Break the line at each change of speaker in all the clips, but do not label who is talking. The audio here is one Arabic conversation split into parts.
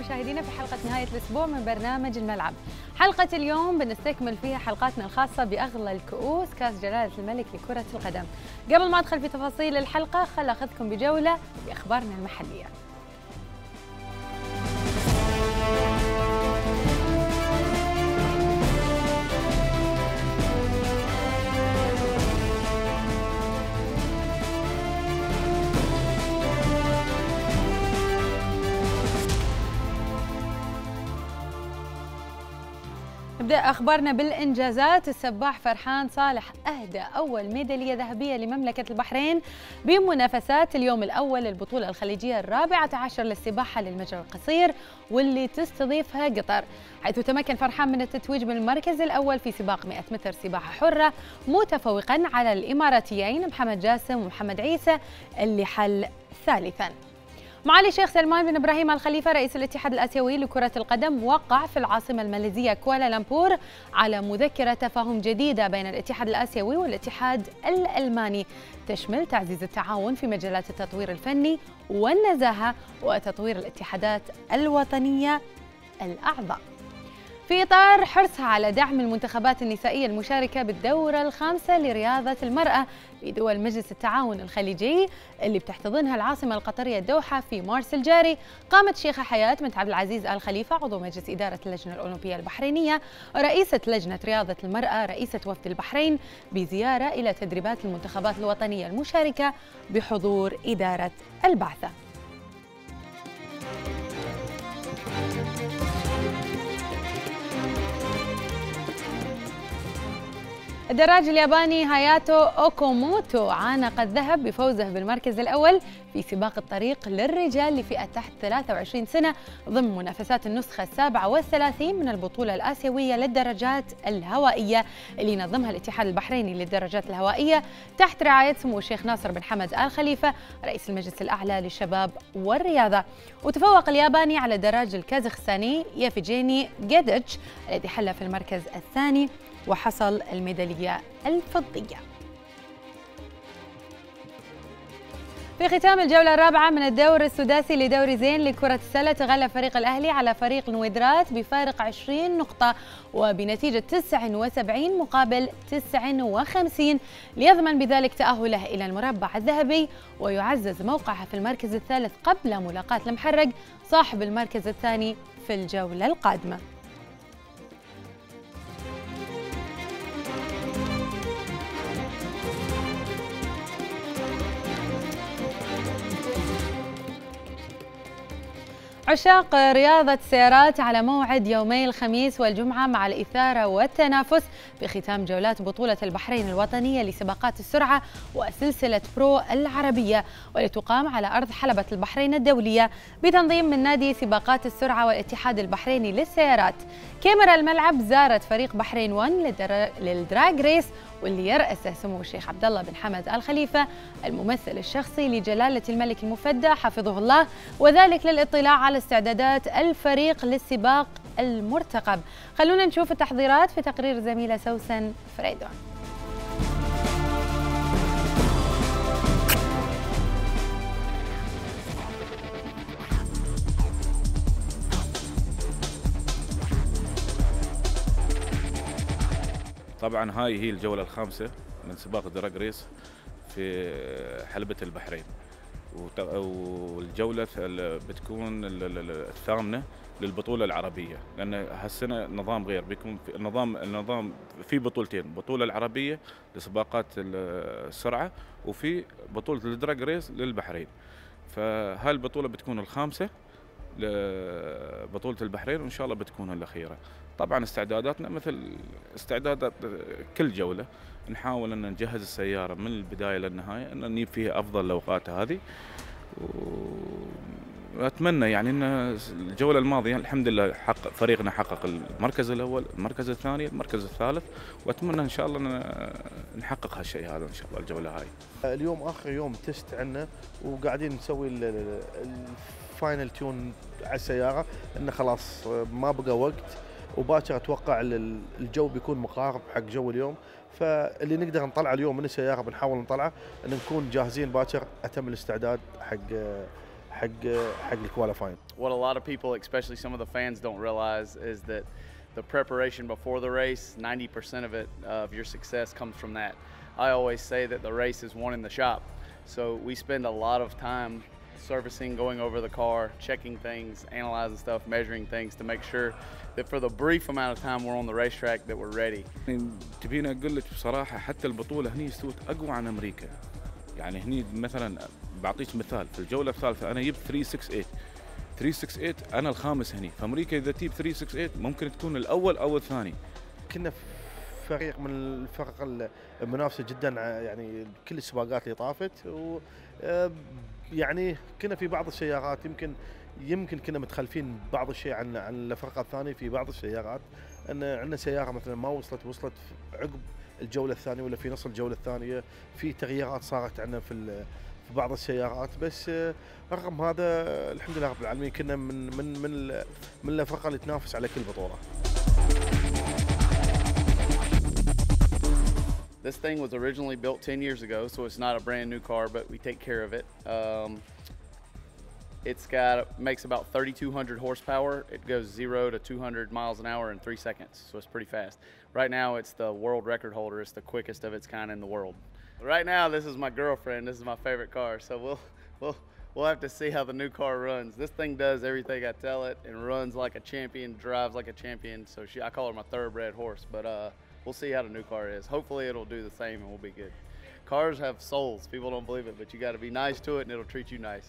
مشاهدينا في حلقة نهاية الأسبوع من برنامج الملعب. حلقة اليوم بنستكمل فيها حلقاتنا الخاصة بأغلى الكؤوس كأس جلالة الملك لكرة القدم. قبل ما أدخل في تفاصيل الحلقة خل أخذكم بجولة بأخبارنا المحلية. نبدأ أخبارنا بالإنجازات. السباح فرحان صالح أهدى أول ميدالية ذهبية لمملكة البحرين بمنافسات اليوم الأول للبطولة الخليجية الرابعة عشر للسباحة للمجرى القصير واللي تستضيفها قطر، حيث تمكن فرحان من التتويج بالمركز الأول في سباق 100 متر سباحة حرة متفوقا على الإماراتيين محمد جاسم ومحمد عيسى اللي حل ثالثا. معالي الشيخ سلمان بن إبراهيم آل خليفة رئيس الاتحاد الآسيوي لكرة القدم وقع في العاصمة الماليزية كوالالمبور على مذكرة تفاهم جديدة بين الاتحاد الآسيوي والاتحاد الألماني تشمل تعزيز التعاون في مجالات التطوير الفني والنزاهة وتطوير الاتحادات الوطنية الأعضاء، في إطار حرصها على دعم المنتخبات النسائية المشاركة بالدورة الخامسة لرياضة المرأة بدول مجلس التعاون الخليجي اللي بتحتضنها العاصمة القطرية الدوحة في مارس الجاري. قامت شيخة حياة بنت عبد العزيز آل خليفة عضو مجلس إدارة اللجنة الأولمبية البحرينية ورئيسة لجنة رياضة المرأة رئيسة وفد البحرين بزيارة إلى تدريبات المنتخبات الوطنية المشاركة بحضور إدارة البعثة. الدراج الياباني هاياتو أوكوموتو عانق الذهب بفوزه بالمركز الأول في سباق الطريق للرجال لفئة تحت 23 سنة ضمن منافسات النسخة 37 من البطولة الآسيوية للدراجات الهوائية اللي ينظمها الاتحاد البحريني للدراجات الهوائية تحت رعاية سمو الشيخ ناصر بن حمد آل خليفة رئيس المجلس الأعلى للشباب والرياضة. وتفوق الياباني على الدراج الكازاخستاني يافيجيني جيديتش الذي حل في المركز الثاني وحصل الميدالية الفضية. في ختام الجولة الرابعة من الدور السداسي لدوري زين لكرة السلة تغلب فريق الأهلي على فريق النويدرات بفارق 20 نقطة وبنتيجة 79 مقابل 59 ليضمن بذلك تأهله إلى المربع الذهبي ويعزز موقعه في المركز الثالث قبل ملاقاة المحرق صاحب المركز الثاني في الجولة القادمة. عشاق رياضة السيارات على موعد يومي الخميس والجمعة مع الإثارة والتنافس في ختام جولات بطولة البحرين الوطنية لسباقات السرعة وسلسلة برو العربية والتي تقام على أرض حلبة البحرين الدولية بتنظيم من نادي سباقات السرعة والاتحاد البحريني للسيارات. كاميرا الملعب زارت فريق بحرين 1 للدراج ريس واللي يرأسه سمو الشيخ عبد الله بن حمد آل خليفة الممثل الشخصي لجلالة الملك المفدى حفظه الله، وذلك للاطلاع على استعدادات الفريق للسباق المرتقب. خلونا نشوف التحضيرات في تقرير زميلة سوسن فريدون.
طبعا هاي هي الجولة الخامسة من سباق دراج ريس في حلبة البحرين، والجولة بتكون الثامنة للبطولة العربية، لأن هالسنة نظام غير، بيكون في النظام في بطولتين، بطولة العربية لسباقات السرعة وفي بطولة الدراج ريس للبحرين. فهالبطولة بتكون الخامسة لبطولة البحرين وإن شاء الله بتكون الأخيرة. طبعا استعداداتنا مثل استعدادات كل جولة، نحاول أن نجهز السيارة من البداية للنهاية أن نجيب فيها أفضل الأوقات هذه، وأتمنى يعني أن الجولة الماضية الحمد لله فريقنا حقق المركز الأول، المركز الثاني، المركز الثالث، وأتمنى إن شاء الله أن نحقق هالشيء هذا إن شاء الله الجولة هاي.
اليوم آخر يوم تست عنا وقاعدين نسوي الفاينل تيون على السيارة، إنه خلاص ما بقى وقت وباكر اتوقع الجو بيكون مقارب حق جو اليوم، فاللي نقدر نطلعه اليوم من السياره بنحاول نطلعه ان نكون جاهزين باكر اتم الاستعداد حق الكواليفاين.
What a lot of people, especially some of the fans, don't realize is that the preparation before the race, 90% of it, of your success comes from that. I always say that the race is won in the shop. So we spend a lot of time servicing, going over the car, checking things, analyzing stuff, measuring things to make sure that for the brief amount of time we're on the racetrack that we're ready.
تبيني اقول لك بصراحه حتى البطوله هني استوت اقوى عن امريكا. يعني هني مثلا بعطيك مثال، في الجوله الثالثه انا جبت 368 انا الخامس هني، في امريكا اذا تجيب 368 ممكن تكون الاول او الثاني.
كنا فريق من الفرق المنافسه جدا يعني كل السباقات اللي طافت، و يعني كنا في بعض السيارات يمكن كنا متخلفين بعض الشيء عن الفرقه الثانيه في بعض السيارات، ان عندنا سياره مثلا ما وصلت عقب الجوله الثانيه ولا في نص الجوله الثانيه، في تغييرات صارت عندنا في بعض السيارات، بس رغم هذا الحمد لله رب العالمين كنا من الفرقه اللي تنافس على كل بطوله.
This thing was originally built 10 years ago, so it's not a brand new car, but we take care of it. Makes about 3,200 horsepower. It goes 0 to 200 miles an hour in 3 seconds, so it's pretty fast. Right now, it's the world record holder. It's the quickest of its kind in the world. Right now, this is my girlfriend. This is my favorite car, so we'll have to see how the new car runs. This thing does everything I tell it and runs like a champion, drives like a champion. So I call her my thoroughbred horse, but we'll see how the new car is. Hopefully, it'll do the same and we'll be good. Cars have souls. People don't believe it, but you got to be nice to it and it'll treat you nice.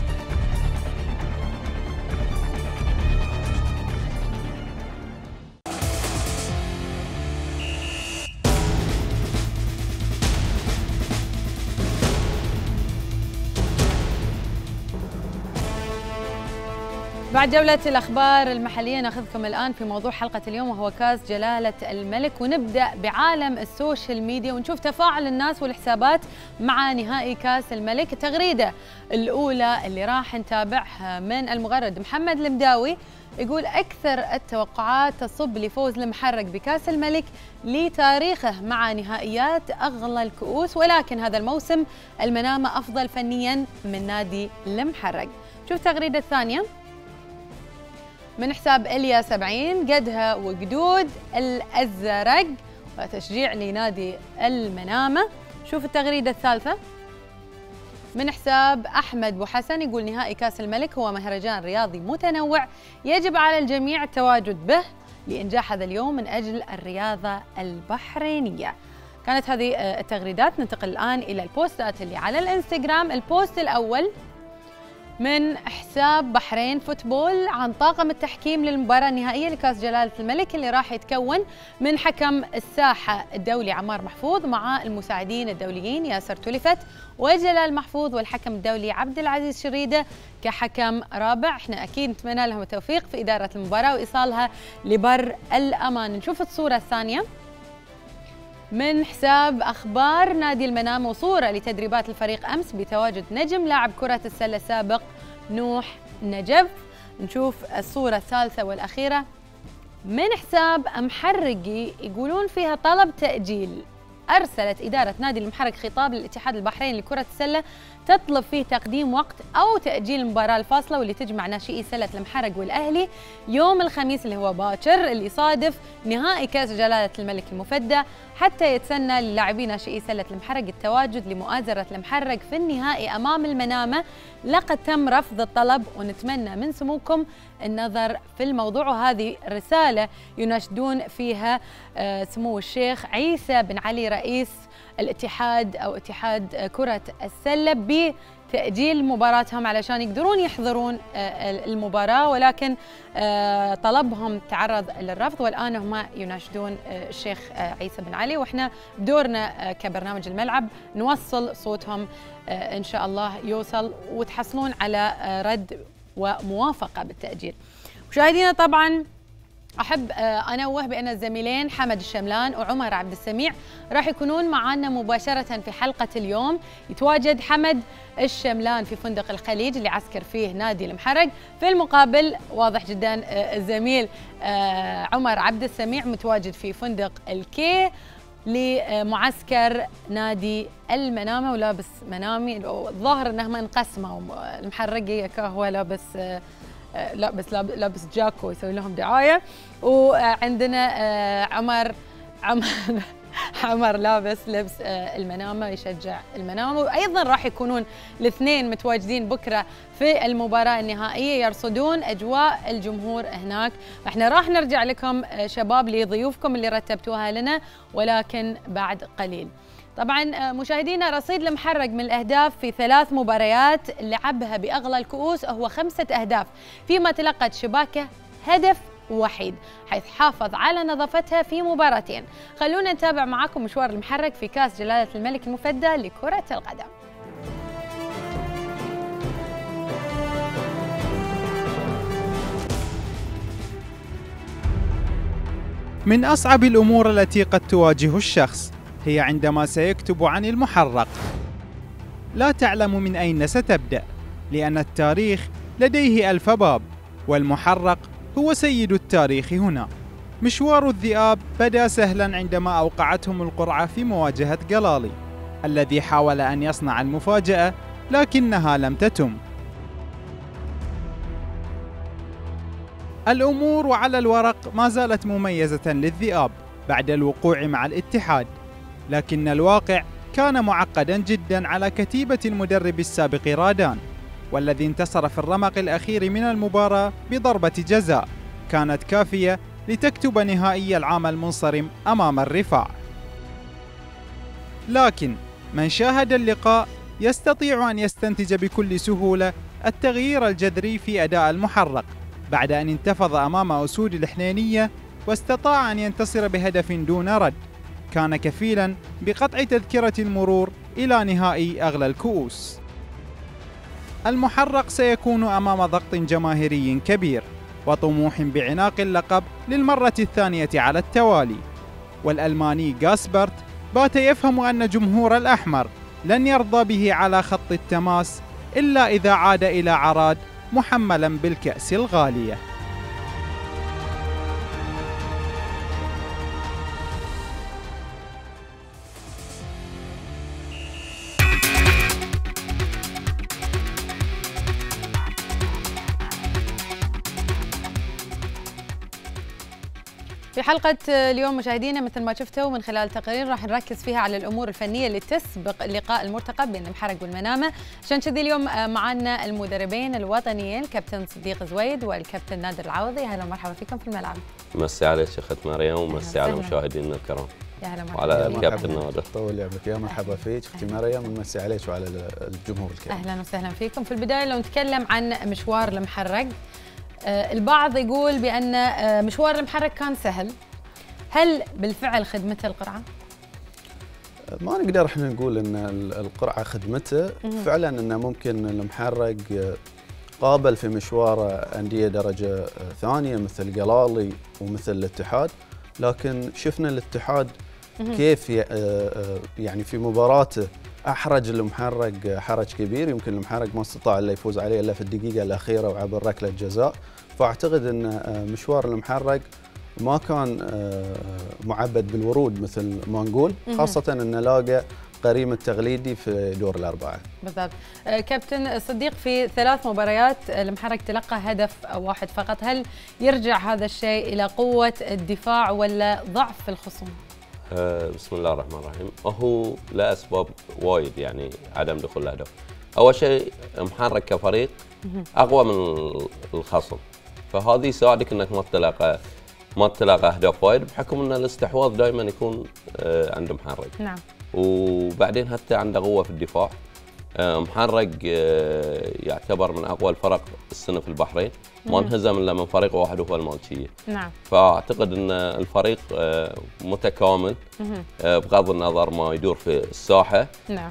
بعد جولة الأخبار المحلية ناخذكم الآن في موضوع حلقة اليوم، وهو كأس جلالة الملك، ونبدأ بعالم السوشيال ميديا ونشوف تفاعل الناس والحسابات مع نهائي كأس الملك. التغريدة الأولى اللي راح نتابعها من المغرد محمد المداوي يقول: أكثر التوقعات تصب لفوز المحرق بكأس الملك لتاريخه مع نهائيات أغلى الكؤوس، ولكن هذا الموسم المنامة أفضل فنيا من نادي المحرق. شوف التغريدة الثانية من حساب إليا 70 قدها وقدود الأزرق وتشجيع لنادي المنامة. شوف التغريدة الثالثة من حساب أحمد بو حسن يقول: نهائي كأس الملك هو مهرجان رياضي متنوع يجب على الجميع التواجد به لإنجاح هذا اليوم من أجل الرياضة البحرينية. كانت هذه التغريدات. ننتقل الآن إلى البوستات اللي على الانستغرام. البوست الأول من حساب بحرين فوتبول عن طاقم التحكيم للمباراة النهائية لكأس جلالة الملك اللي راح يتكون من حكم الساحة الدولي عمار محفوظ مع المساعدين الدوليين ياسر تولفت وجلال محفوظ والحكم الدولي عبد العزيز شريدة كحكم رابع. احنا اكيد نتمنى لهم التوفيق في إدارة المباراة وإيصالها لبر الأمان. نشوف الصورة الثانية من حساب أخبار نادي المنامة وصورة لتدريبات الفريق أمس بتواجد نجم لاعب كرة السلة السابق نوح نجف. نشوف الصورة الثالثة والأخيرة من حساب محرقي يقولون فيها طلب تأجيل. أرسلت إدارة نادي المحرق خطاب للاتحاد البحريني لكرة السلة تطلب فيه تقديم وقت أو تأجيل المباراة الفاصلة واللي تجمع ناشئي سلة المحرق والأهلي يوم الخميس اللي هو باكر اللي يصادف نهائي كأس جلالة الملك المفدى، حتى يتسنى للاعبي ناشئي سلة المحرق التواجد لمؤازرة المحرق في النهائي أمام المنامة. لقد تم رفض الطلب ونتمنى من سموكم النظر في الموضوع. وهذه رسالة يناشدون فيها سمو الشيخ عيسى بن علي رئيس الاتحاد أو اتحاد كرة السلة بتأجيل مباراتهم علشان يقدرون يحضرون المباراة، ولكن طلبهم تعرض للرفض والآن هم يناشدون الشيخ عيسى بن علي، وإحنا بدورنا كبرنامج الملعب نوصل صوتهم إن شاء الله يوصل وتحصلون على رد وموافقة بالتأجيل. مشاهدينا طبعاً أحب أنوه بأن الزميلين حمد الشملان وعمر عبد السميع راح يكونون معنا مباشرة في حلقة اليوم. يتواجد حمد الشملان في فندق الخليج اللي عسكر فيه نادي المحرق، في المقابل واضح جدا الزميل عمر عبد السميع متواجد في فندق الكي. لمعسكر نادي المنامه ولابس منامي. الظاهر انهم انقسموا، المحرق هو لابس جاكو يسوي لهم دعايه، وعندنا عمر لابس لبس المنامه يشجع المنامه. وايضا راح يكونون الاثنين متواجدين بكره في المباراه النهائيه يرصدون اجواء الجمهور هناك. احنا راح نرجع لكم شباب لضيوفكم اللي رتبتوها لنا ولكن بعد قليل. طبعا مشاهدينا، رصيد المحرق من الاهداف في 3 مباريات لعبها باغلى الكؤوس هو 5 اهداف، فيما تلقت شباكه هدف وحيد، حيث حافظ على نظافتها في مباراتين. خلونا نتابع معاكم مشوار المحرق في كاس جلالة الملك المفدى لكرة القدم.
من أصعب الأمور التي قد تواجه الشخص هي عندما سيكتب عن المحرق. لا تعلم من أين ستبدأ، لأن التاريخ لديه 1000 باب، والمحرق هو سيد التاريخ هنا. مشوار الذئاب بدا سهلا عندما أوقعتهم القرعة في مواجهة قلالي، الذي حاول أن يصنع المفاجأة لكنها لم تتم. الأمور على الورق ما زالت مميزة للذئاب بعد الوقوع مع الاتحاد، لكن الواقع كان معقدا جدا على كتيبة المدرب السابق رادان، والذي انتصر في الرمق الأخير من المباراة بضربة جزاء كانت كافية لتكتب نهائي العام المنصرم أمام الرفاع. لكن من شاهد اللقاء يستطيع أن يستنتج بكل سهولة التغيير الجذري في أداء المحرق بعد أن انتفض أمام أسود الحنينية واستطاع أن ينتصر بهدف دون رد، كان كفيلا بقطع تذكرة المرور إلى نهائي أغلى الكؤوس. المحرق سيكون أمام ضغط جماهيري كبير وطموح بعناق اللقب للمرة الثانية على التوالي، والألماني غاسبرت بات يفهم أن جمهور الأحمر لن يرضى به على خط التماس إلا إذا عاد إلى عراد محملا بالكأس الغالية.
في حلقة اليوم مشاهدينا مثل ما شفتوا من خلال تقارير راح نركز فيها على الأمور الفنية اللي تسبق اللقاء المرتقب بين المحرق والمنامة. عشان كذي اليوم معنا المدربين الوطنيين الكابتن صديق زويد والكابتن نادر العوضي. أهلا ومرحبا فيكم في الملعب.
مسي عليك اخت مريم ومسي على مشاهدينا الكرام.
يا هلا مرحبا.
وعلى الكابتن نادر.
طول عمرك، يا مرحبا فيك اختي مريم، ونمسي عليك وعلى الجمهور الكريم.
أهلا وسهلا فيكم. في البداية لو نتكلم عن مشوار المحرق، البعض يقول بأن مشوار المحرق كان سهل، هل بالفعل خدمته القرعة؟
ما نقدر احنا نقول ان القرعة خدمته، فعلا انه ممكن المحرق قابل في مشواره أندية درجة ثانية مثل قلالي ومثل الاتحاد، لكن شفنا الاتحاد كيف يعني في مباراته احرج المحرق حرج كبير، يمكن المحرق ما استطاع الا يفوز عليه الا في الدقيقة الأخيرة وعبر ركلة جزاء. فاعتقد ان مشوار المحرق ما كان معبد بالورود مثل ما نقول، خاصة أنه لاقى قريم التغليدي في دور الأربعة.
بالضبط. كابتن صديق، في 3 مباريات المحرق تلقى هدف واحد فقط، هل يرجع هذا الشيء إلى قوة الدفاع ولا ضعف الخصوم؟
بسم الله الرحمن الرحيم. هو لا أسباب وايد يعني عدم دخول الهدف. أول شيء محرق كفريق أقوى من الخصم، فهذه يساعدك أنك ما تلاقى اهداف وايد، بحكم ان الاستحواذ دائما يكون عند محرق.
نعم.
وبعدين حتى عنده قوه في الدفاع. محرق يعتبر من اقوى الفرق السنه في البحرين، ما انهزم الا من فريق واحد وهو المالكيه.
نعم.
فاعتقد ان الفريق متكامل بغض النظر ما يدور في الساحه.
نعم.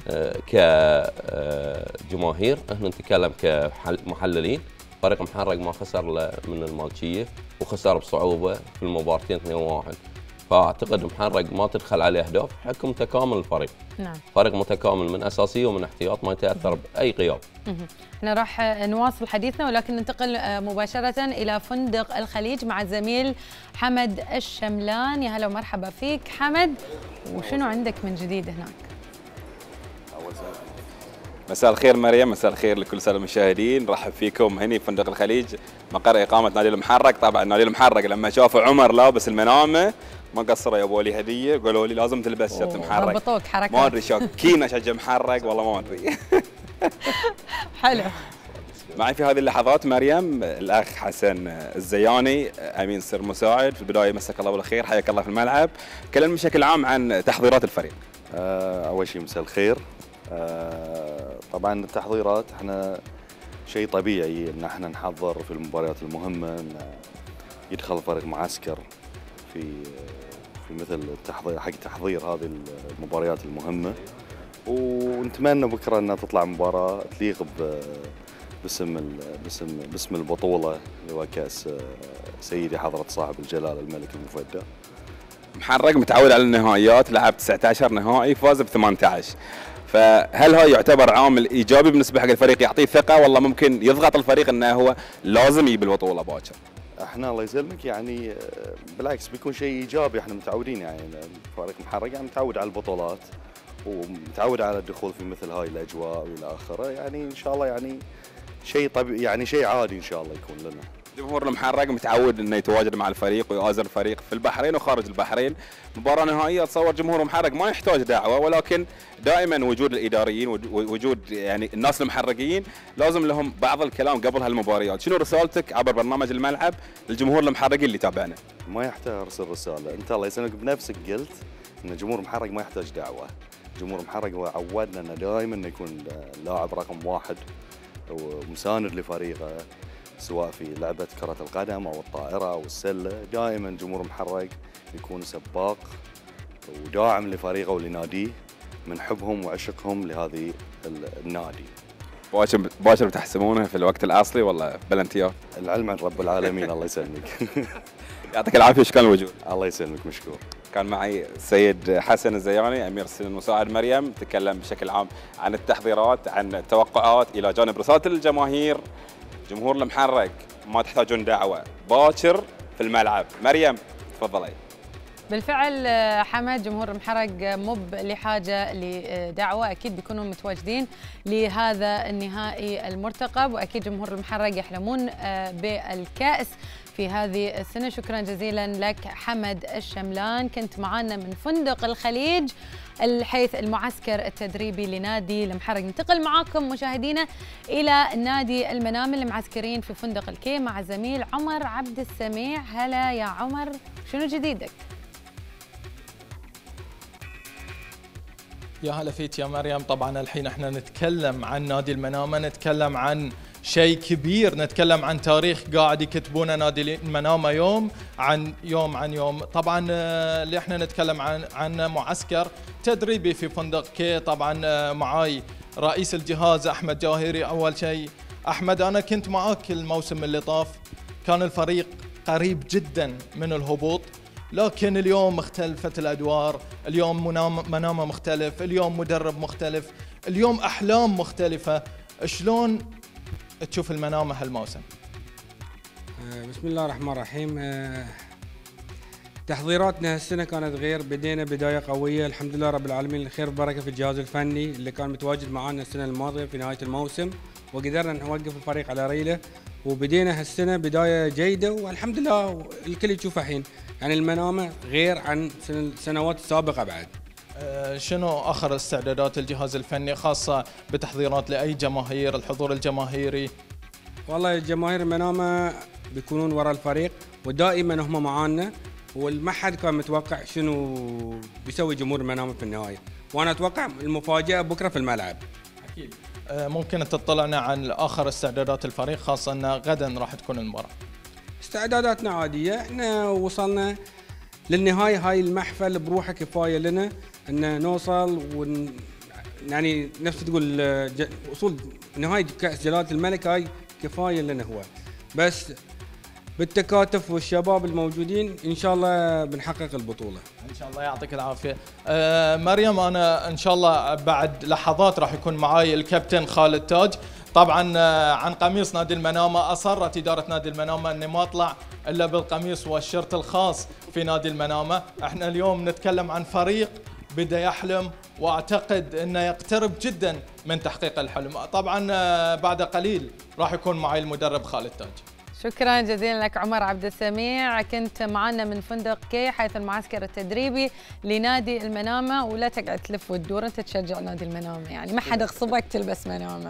كجماهير احنا نتكلم كمحللين، فريق محرق ما خسر من المالكيه وخسر بصعوبه في المباراتين 2-1. فاعتقد محرق ما تدخل عليه اهداف حكم تكامل الفريق.
نعم.
فريق متكامل من اساسيه ومن احتياط ما يتاثر باي غياب.
احنا راح نواصل حديثنا ولكن ننتقل مباشره الى فندق الخليج مع الزميل حمد الشملان. يا هلا ومرحبا فيك حمد، وشنو عندك من جديد هناك؟
مساء الخير مريم، مساء الخير لكل الساده المشاهدين، رحب فيكم هني فندق الخليج مقر اقامه نادي المحرق. طبعا نادي المحرق لما شافوا عمر لابس المنامه ما قصروا يبوا لي هديه، قالوا لي لازم تلبس شرط محرق.
ضبطوك حركات.
ما ادري شاكين اشجع محرق والله ما ادري.
حلو.
معي في هذه اللحظات مريم الاخ حسن الزياني امين سر مساعد. في البدايه مساك الله بالخير، حياك الله في الملعب. كلمنا بشكل عام عن تحضيرات الفريق.
اول شيء مساء الخير. طبعا التحضيرات احنا شيء طبيعي ان احنا نحضر في المباريات المهمه، ان يدخل الفريق معسكر في مثل التحضير حق تحضير هذه المباريات المهمه، ونتمنى بكره انها تطلع مباراه تليق باسم البطوله اللي هو كاس سيدي حضره صاحب الجلاله الملك المفدى.
محرق متعود على النهائيات، لعب 19 نهائي فاز ب 18، فهل هذا يعتبر عامل ايجابي بالنسبه حق الفريق يعطيه ثقه، ولا ممكن يضغط الفريق انه هو لازم يجيب البطوله باكر؟
احنا الله يسلمك يعني بالعكس بيكون شيء ايجابي، احنا متعودين يعني فريق محرق يعني متعود على البطولات ومتعود على الدخول في مثل هاي الاجواء والى اخره، يعني ان شاء الله يعني شيء طبيعي يعني شيء عادي ان شاء الله يكون لنا.
جمهور المحرق متعود انه يتواجد مع الفريق ويؤازر الفريق في البحرين وخارج البحرين. مباراه نهائيه اتصور جمهور المحرق ما يحتاج دعوه، ولكن دائما وجود الاداريين ووجود يعني الناس المحرقين لازم لهم بعض الكلام قبل هالمباريات. شنو رسالتك عبر برنامج الملعب للجمهور المحرقين اللي تابعنا؟
ما يحتاج ارسل رساله، انت الله يسلمك بنفسك قلت ان جمهور المحرق ما يحتاج دعوه. جمهور المحرق هو عودنا انه دائما يكون لاعب رقم واحد ومساند لفريقه، سواء في لعبة كرة القدم أو الطائرة أو السلة. دائما جمهور محرق يكون سباق وداعم لفريقه ولناديه من حبهم وعشقهم لهذه النادي.
باكر بتحسمونها في الوقت الأصلي ولا بلنتيات؟
العلم عند رب العالمين الله يسلمك.
يعطيك العافية، شكرا للوجود.
الله يسلمك، مشكور.
كان معي السيد حسن الزياني أمير سن المساعد مريم، تكلم بشكل عام عن التحضيرات، عن التوقعات، إلى جانب رسالة الجماهير. جمهور المحرق ما تحتاجون دعوة، باكر في الملعب. مريم تفضلي.
بالفعل حمد، جمهور المحرق مو لحاجة لدعوة، أكيد بيكونوا متواجدين لهذا النهائي المرتقب، وأكيد جمهور المحرق يحلمون بالكأس في هذه السنة. شكرا جزيلا لك حمد الشملان، كنت معنا من فندق الخليج حيث المعسكر التدريبي لنادي المحرق. ننتقل معاكم مشاهدينا إلى نادي المنامل المعسكرين في فندق الكي مع زميل عمر عبد السميع. هلا يا عمر، شنو جديدك؟
يا هلا فيك يا مريم. طبعا الحين احنا نتكلم عن نادي المنامة، نتكلم عن شيء كبير، نتكلم عن تاريخ قاعد يكتبونه نادي المنامة يوم عن يوم. طبعا اللي احنا نتكلم عن معسكر تدريبي في فندق كي. طبعا معاي رئيس الجهاز احمد جاهري. اول شيء احمد، انا كنت معاك الموسم اللي طاف، كان الفريق قريب جدا من الهبوط، لكن اليوم اختلفت الادوار، اليوم منامة مختلف، اليوم مدرب مختلف، اليوم احلام مختلفة. شلون تشوف المنامة هالموسم؟
بسم الله الرحمن الرحيم. تحضيراتنا هالسنة كانت غير، بدينا بداية قوية الحمد لله رب العالمين. الخير والبركة في الجهاز الفني اللي كان متواجد معنا السنة الماضية في نهاية الموسم، وقدرنا نوقف الفريق على ريله، وبدينا هالسنة بداية جيدة والحمد لله الكل يشوفها الحين. يعني المنامة غير عن السنوات السابقة بعد.
شنو آخر استعدادات الجهاز الفني خاصة بتحضيرات لأي جماهير، الحضور الجماهيري؟
والله جماهير المنامة بيكونون وراء الفريق ودائما هم معانا، والما حد كان متوقع شنو بيسوي جمهور المنامة في النهاية، وأنا أتوقع المفاجأة بكرة في الملعب.
أكيد. ممكن تطلعنا عن آخر استعدادات الفريق، خاصة أن غدا راح تكون المباراة؟
استعداداتنا عادية، احنا وصلنا للنهاية، هاي المحفل بروحه كفاية لنا ان نوصل يعني نفس تقول وصول نهاية كأس جلالة الملك، هاي كفاية لنا هو. بس بالتكاتف والشباب الموجودين ان شاء الله بنحقق البطوله
ان شاء الله. يعطيك العافيه. مريم، انا ان شاء الله بعد لحظات راح يكون معاي الكابتن خالد تاج. طبعا عن قميص نادي المنامه، اصرت اداره نادي المنامه اني ما اطلع الا بالقميص والشرط الخاص في نادي المنامه. احنا اليوم نتكلم عن فريق بدا يحلم، واعتقد انه يقترب جدا من تحقيق الحلم. طبعا بعد قليل راح يكون معي المدرب خالد تاج.
شكرا جزيلا لك عمر عبد السميع، كنت معنا من فندق كي حيث المعسكر التدريبي لنادي المنامه. ولا تقعد تلف وتدور، انت تشجع نادي المنامه، يعني ما حد يغصبك تلبس منامه.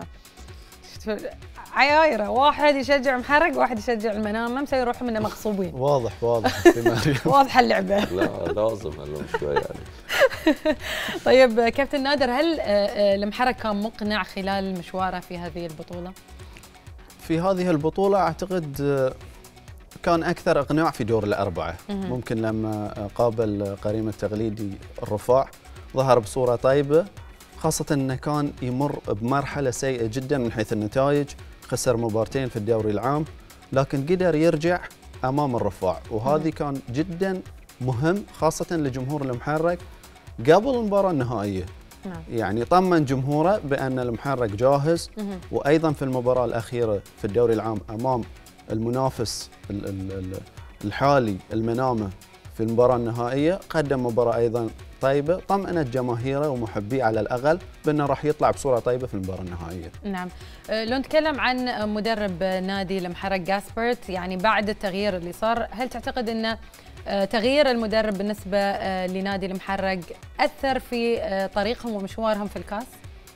عيايره، واحد يشجع محرق واحد يشجع المنامه، مسوي روحهم انه مغصوبين.
واضح
واضحه اللعبه.
لا لازم شوي يعني.
طيب كابتن نادر، هل المحرق كان مقنع خلال مشواره في هذه البطوله؟
في هذه البطولة أعتقد كان أكثر إقناع في دور الأربعة. ممكن لما قابل قريم التقليدي الرفاع ظهر بصورة طيبة، خاصة أنه كان يمر بمرحلة سيئة جدا من حيث النتائج، خسر مبارتين في الدوري العام، لكن قدر يرجع أمام الرفاع، وهذه كان جدا مهم خاصة لجمهور المحرق قبل المباراة النهائية. يعني طمن جمهوره بأن المحرق جاهز. وأيضا في المباراة الأخيرة في الدوري العام أمام المنافس الحالي المنامة في المباراة النهائية قدم مباراة أيضا طيبة، طمأنت جماهيره ومحبيه على الأقل بأنه راح يطلع بصورة طيبة في المباراة النهائية.
نعم. لو نتكلم عن مدرب نادي المحرق جاسبرت، يعني بعد التغيير اللي صار، هل تعتقد أنه تغيير المدرب بالنسبة لنادي المحرق أثر في طريقهم ومشوارهم في الكاس؟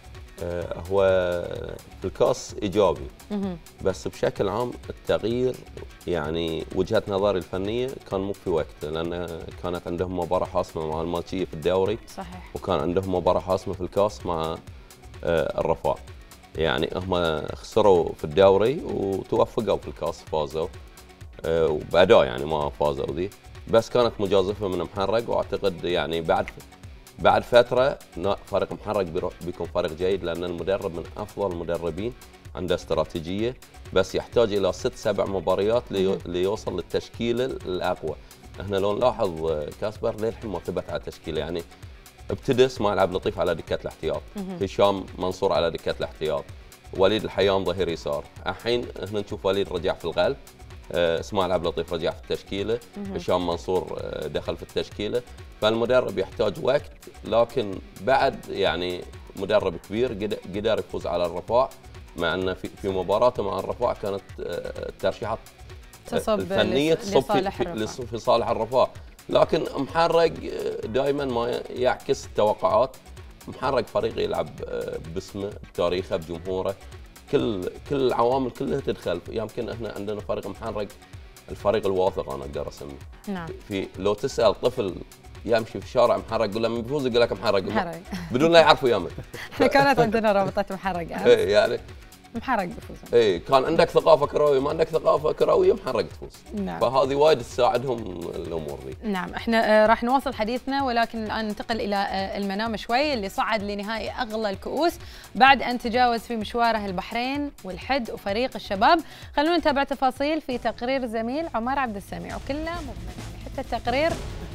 هو في الكاس إيجابي، بس بشكل عام التغيير يعني وجهة نظري الفنية كان مو في وقته، لأن كانت عندهم مباراة حاسمة مع المالكية في الدوري.
صحيح.
وكان عندهم مباراة حاسمة في الكاس مع الرفاع. يعني هم خسروا في الدوري وتوفقوا في الكاس، فازوا وبأداء يعني ما فازوا ذي، بس كانت مجازفة من محرق. واعتقد يعني بعد فترة فريق محرق بيكون فريق جيد، لأن المدرب من أفضل المدربين، عنده استراتيجية، بس يحتاج إلى 6-7 مباريات ليوصل للتشكيلة الأقوى. احنا لو نلاحظ كاسبر للحين ما ثبت على تشكيلة، يعني ابتدى اسماعيل عبد اللطيف على دكة الاحتياط، هشام منصور على دكة الاحتياط، وليد الحيام ظهير يسار. الحين احنا نشوف وليد رجع في الغالب، اسماعيل عبد اللطيف رجع في التشكيله، هشام منصور دخل في التشكيله. فالمدرب يحتاج وقت، لكن بعد يعني مدرب كبير قدر يفوز على الرفاع، مع انه في مباراته مع الرفاع كانت الترشيحات الفنيه تصب في صالح الرفاع، لكن محرق دائما ما يعكس التوقعات. محرق فريق يلعب باسمه، بتاريخه، بجمهوره، كل العوامل كلها تدخل. يمكن احنا عندنا فريق محرق الفريق الواثق، انا اقدر اسميه.
نعم.
لو تسال طفل يمشي في شارع محرق قول له من بيفوز، يقول لك محرق بدون لا يعرفوا يمن.
احنا كانت عندنا رابطه محرق
يعني
محرق بيفوز.
كان عندك ثقافه كرويه، ما عندك ثقافه كرويه محرق تفوز.
نعم.
فهذه وايد تساعدهم الامور دي.
نعم. احنا راح نواصل حديثنا، ولكن الان ننتقل الى المنامه شوي، اللي صعد لنهائي اغلى الكؤوس بعد ان تجاوز في مشواره البحرين والحد وفريق الشباب. خلونا نتابع تفاصيل في تقرير زميل عمر عبد السميع، وكله مضمن يعني حتى التقرير.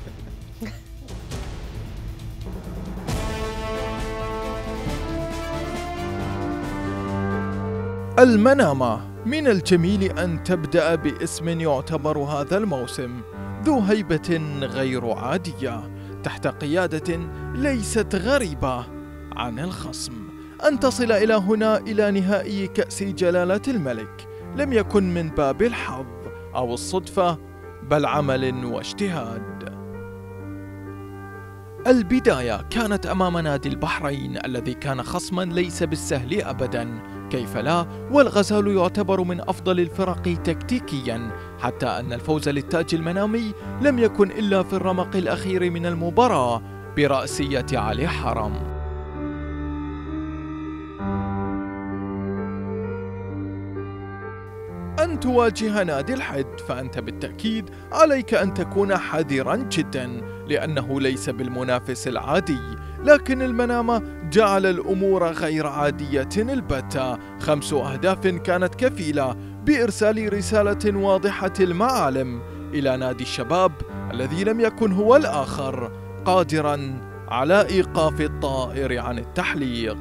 المنامة من الجميل أن تبدأ باسم يعتبر هذا الموسم ذو هيبة غير عادية، تحت قيادة ليست غريبة عن الخصم. أن تصل إلى هنا، إلى نهائي كأس جلالة الملك، لم يكن من باب الحظ أو الصدفة، بل عمل واجتهاد. البداية كانت أمام نادي البحرين الذي كان خصما ليس بالسهل أبدا، كيف لا، والغزال يعتبر من أفضل الفرق تكتيكيا، حتى أن الفوز للتاج المنامي لم يكن إلا في الرمق الأخير من المباراة برأسية علي حرم. أن تواجه نادي الحد، فأنت بالتأكيد عليك أن تكون حذرا جدا، لأنه ليس بالمنافس العادي. لكن المنامة جعل الأمور غير عادية البتة، 5 أهداف كانت كفيلة بإرسال رسالة واضحة المعالم إلى نادي الشباب الذي لم يكن هو الآخر قادراً على إيقاف الطائر عن التحليق.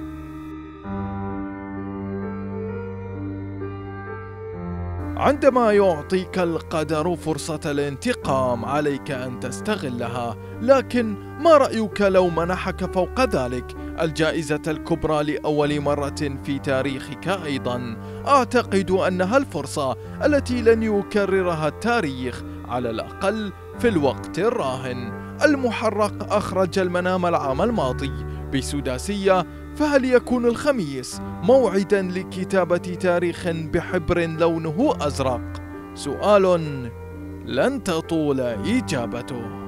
عندما يعطيك القدر فرصة الانتقام عليك أن تستغلها، لكن ما رأيك لو منحك فوق ذلك الجائزة الكبرى لأول مرة في تاريخك أيضا؟ أعتقد أنها الفرصة التي لن يكررها التاريخ على الأقل في الوقت الراهن. المحرق أخرج المنام العام الماضي بسداسية، فهل يكون الخميس موعدا لكتابة تاريخ بحبر لونه أزرق؟ سؤال لن تطول إجابته.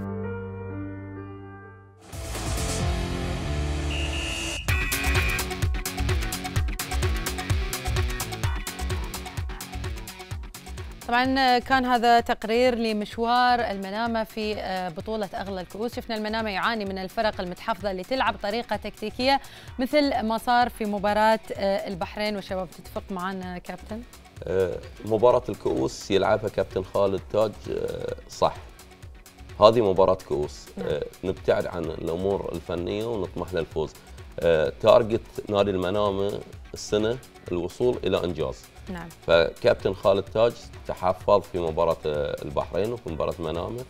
طبعا كان هذا تقرير لمشوار المنامة في بطولة أغلى الكؤوس. شفنا المنامة يعاني من الفرق المتحفظة اللي تلعب طريقة تكتيكية مثل ما صار في مباراة البحرين. والشباب تتفق معنا كابتن؟
مباراة الكؤوس يلعبها كابتن خالد تاج صح، هذه مباراة كؤوس. نبتعد عن الأمور الفنية ونطمح للفوز. تارجت نادي المنامة السنة الوصول إلى إنجاز.
نعم.
فكابتن خالد تاج تحفظ في مباراة البحرين وفي مباراة منامة.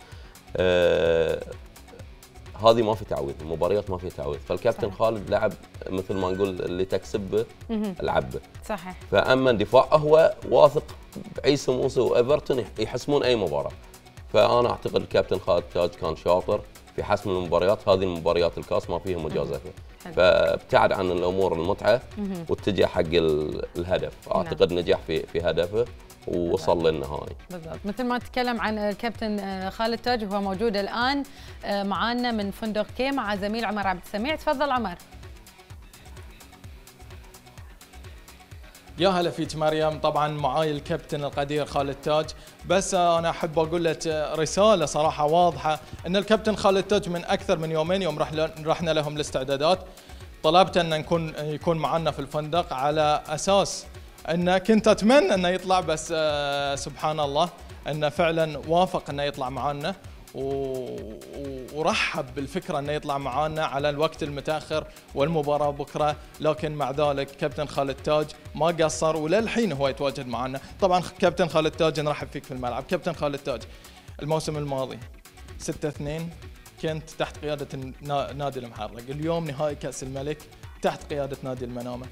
هذه ما في تعويض، المباريات ما في تعويض، فالكابتن صحيح. خالد لعب مثل ما نقول اللي تكسبه العبه.
صحيح.
فأما الدفاع هو واثق بعيسى موسى وإيفرتون يحسمون أي مباراة. فأنا أعتقد الكابتن خالد تاج كان شاطر في حسم المباريات. هذه المباريات الكاس ما فيها مجازفة، فابتعد عن الامور المتعه واتجه حق الهدف. اعتقد نجح في هدفه ووصل للنهائي.
بالضبط. مثل ما تكلم عن الكابتن خالد تاج، هو موجود الان معنا من فندق كي مع زميل عمر عبد السميع. تفضل عمر.
يا هلا فيك مريم. طبعا معاي الكابتن القدير خالد تاج، بس انا احب اقول لك رساله صراحه واضحه ان الكابتن خالد تاج من اكثر من يومين يوم رحنا لهم الاستعدادات طلبت ان يكون معنا في الفندق على اساس ان كنت اتمنى انه يطلع، بس سبحان الله انه فعلا وافق انه يطلع معنا ورحب بالفكره انه يطلع معانا على الوقت المتاخر والمباراه بكره. لكن مع ذلك كابتن خالد تاج ما قصر وللحين هو يتواجد معنا. طبعا كابتن خالد تاج نرحب فيك في الملعب. كابتن خالد تاج، الموسم الماضي 6-2 كنت تحت قياده نادي المحرق، اليوم نهائي كاس الملك تحت قياده نادي المنامه.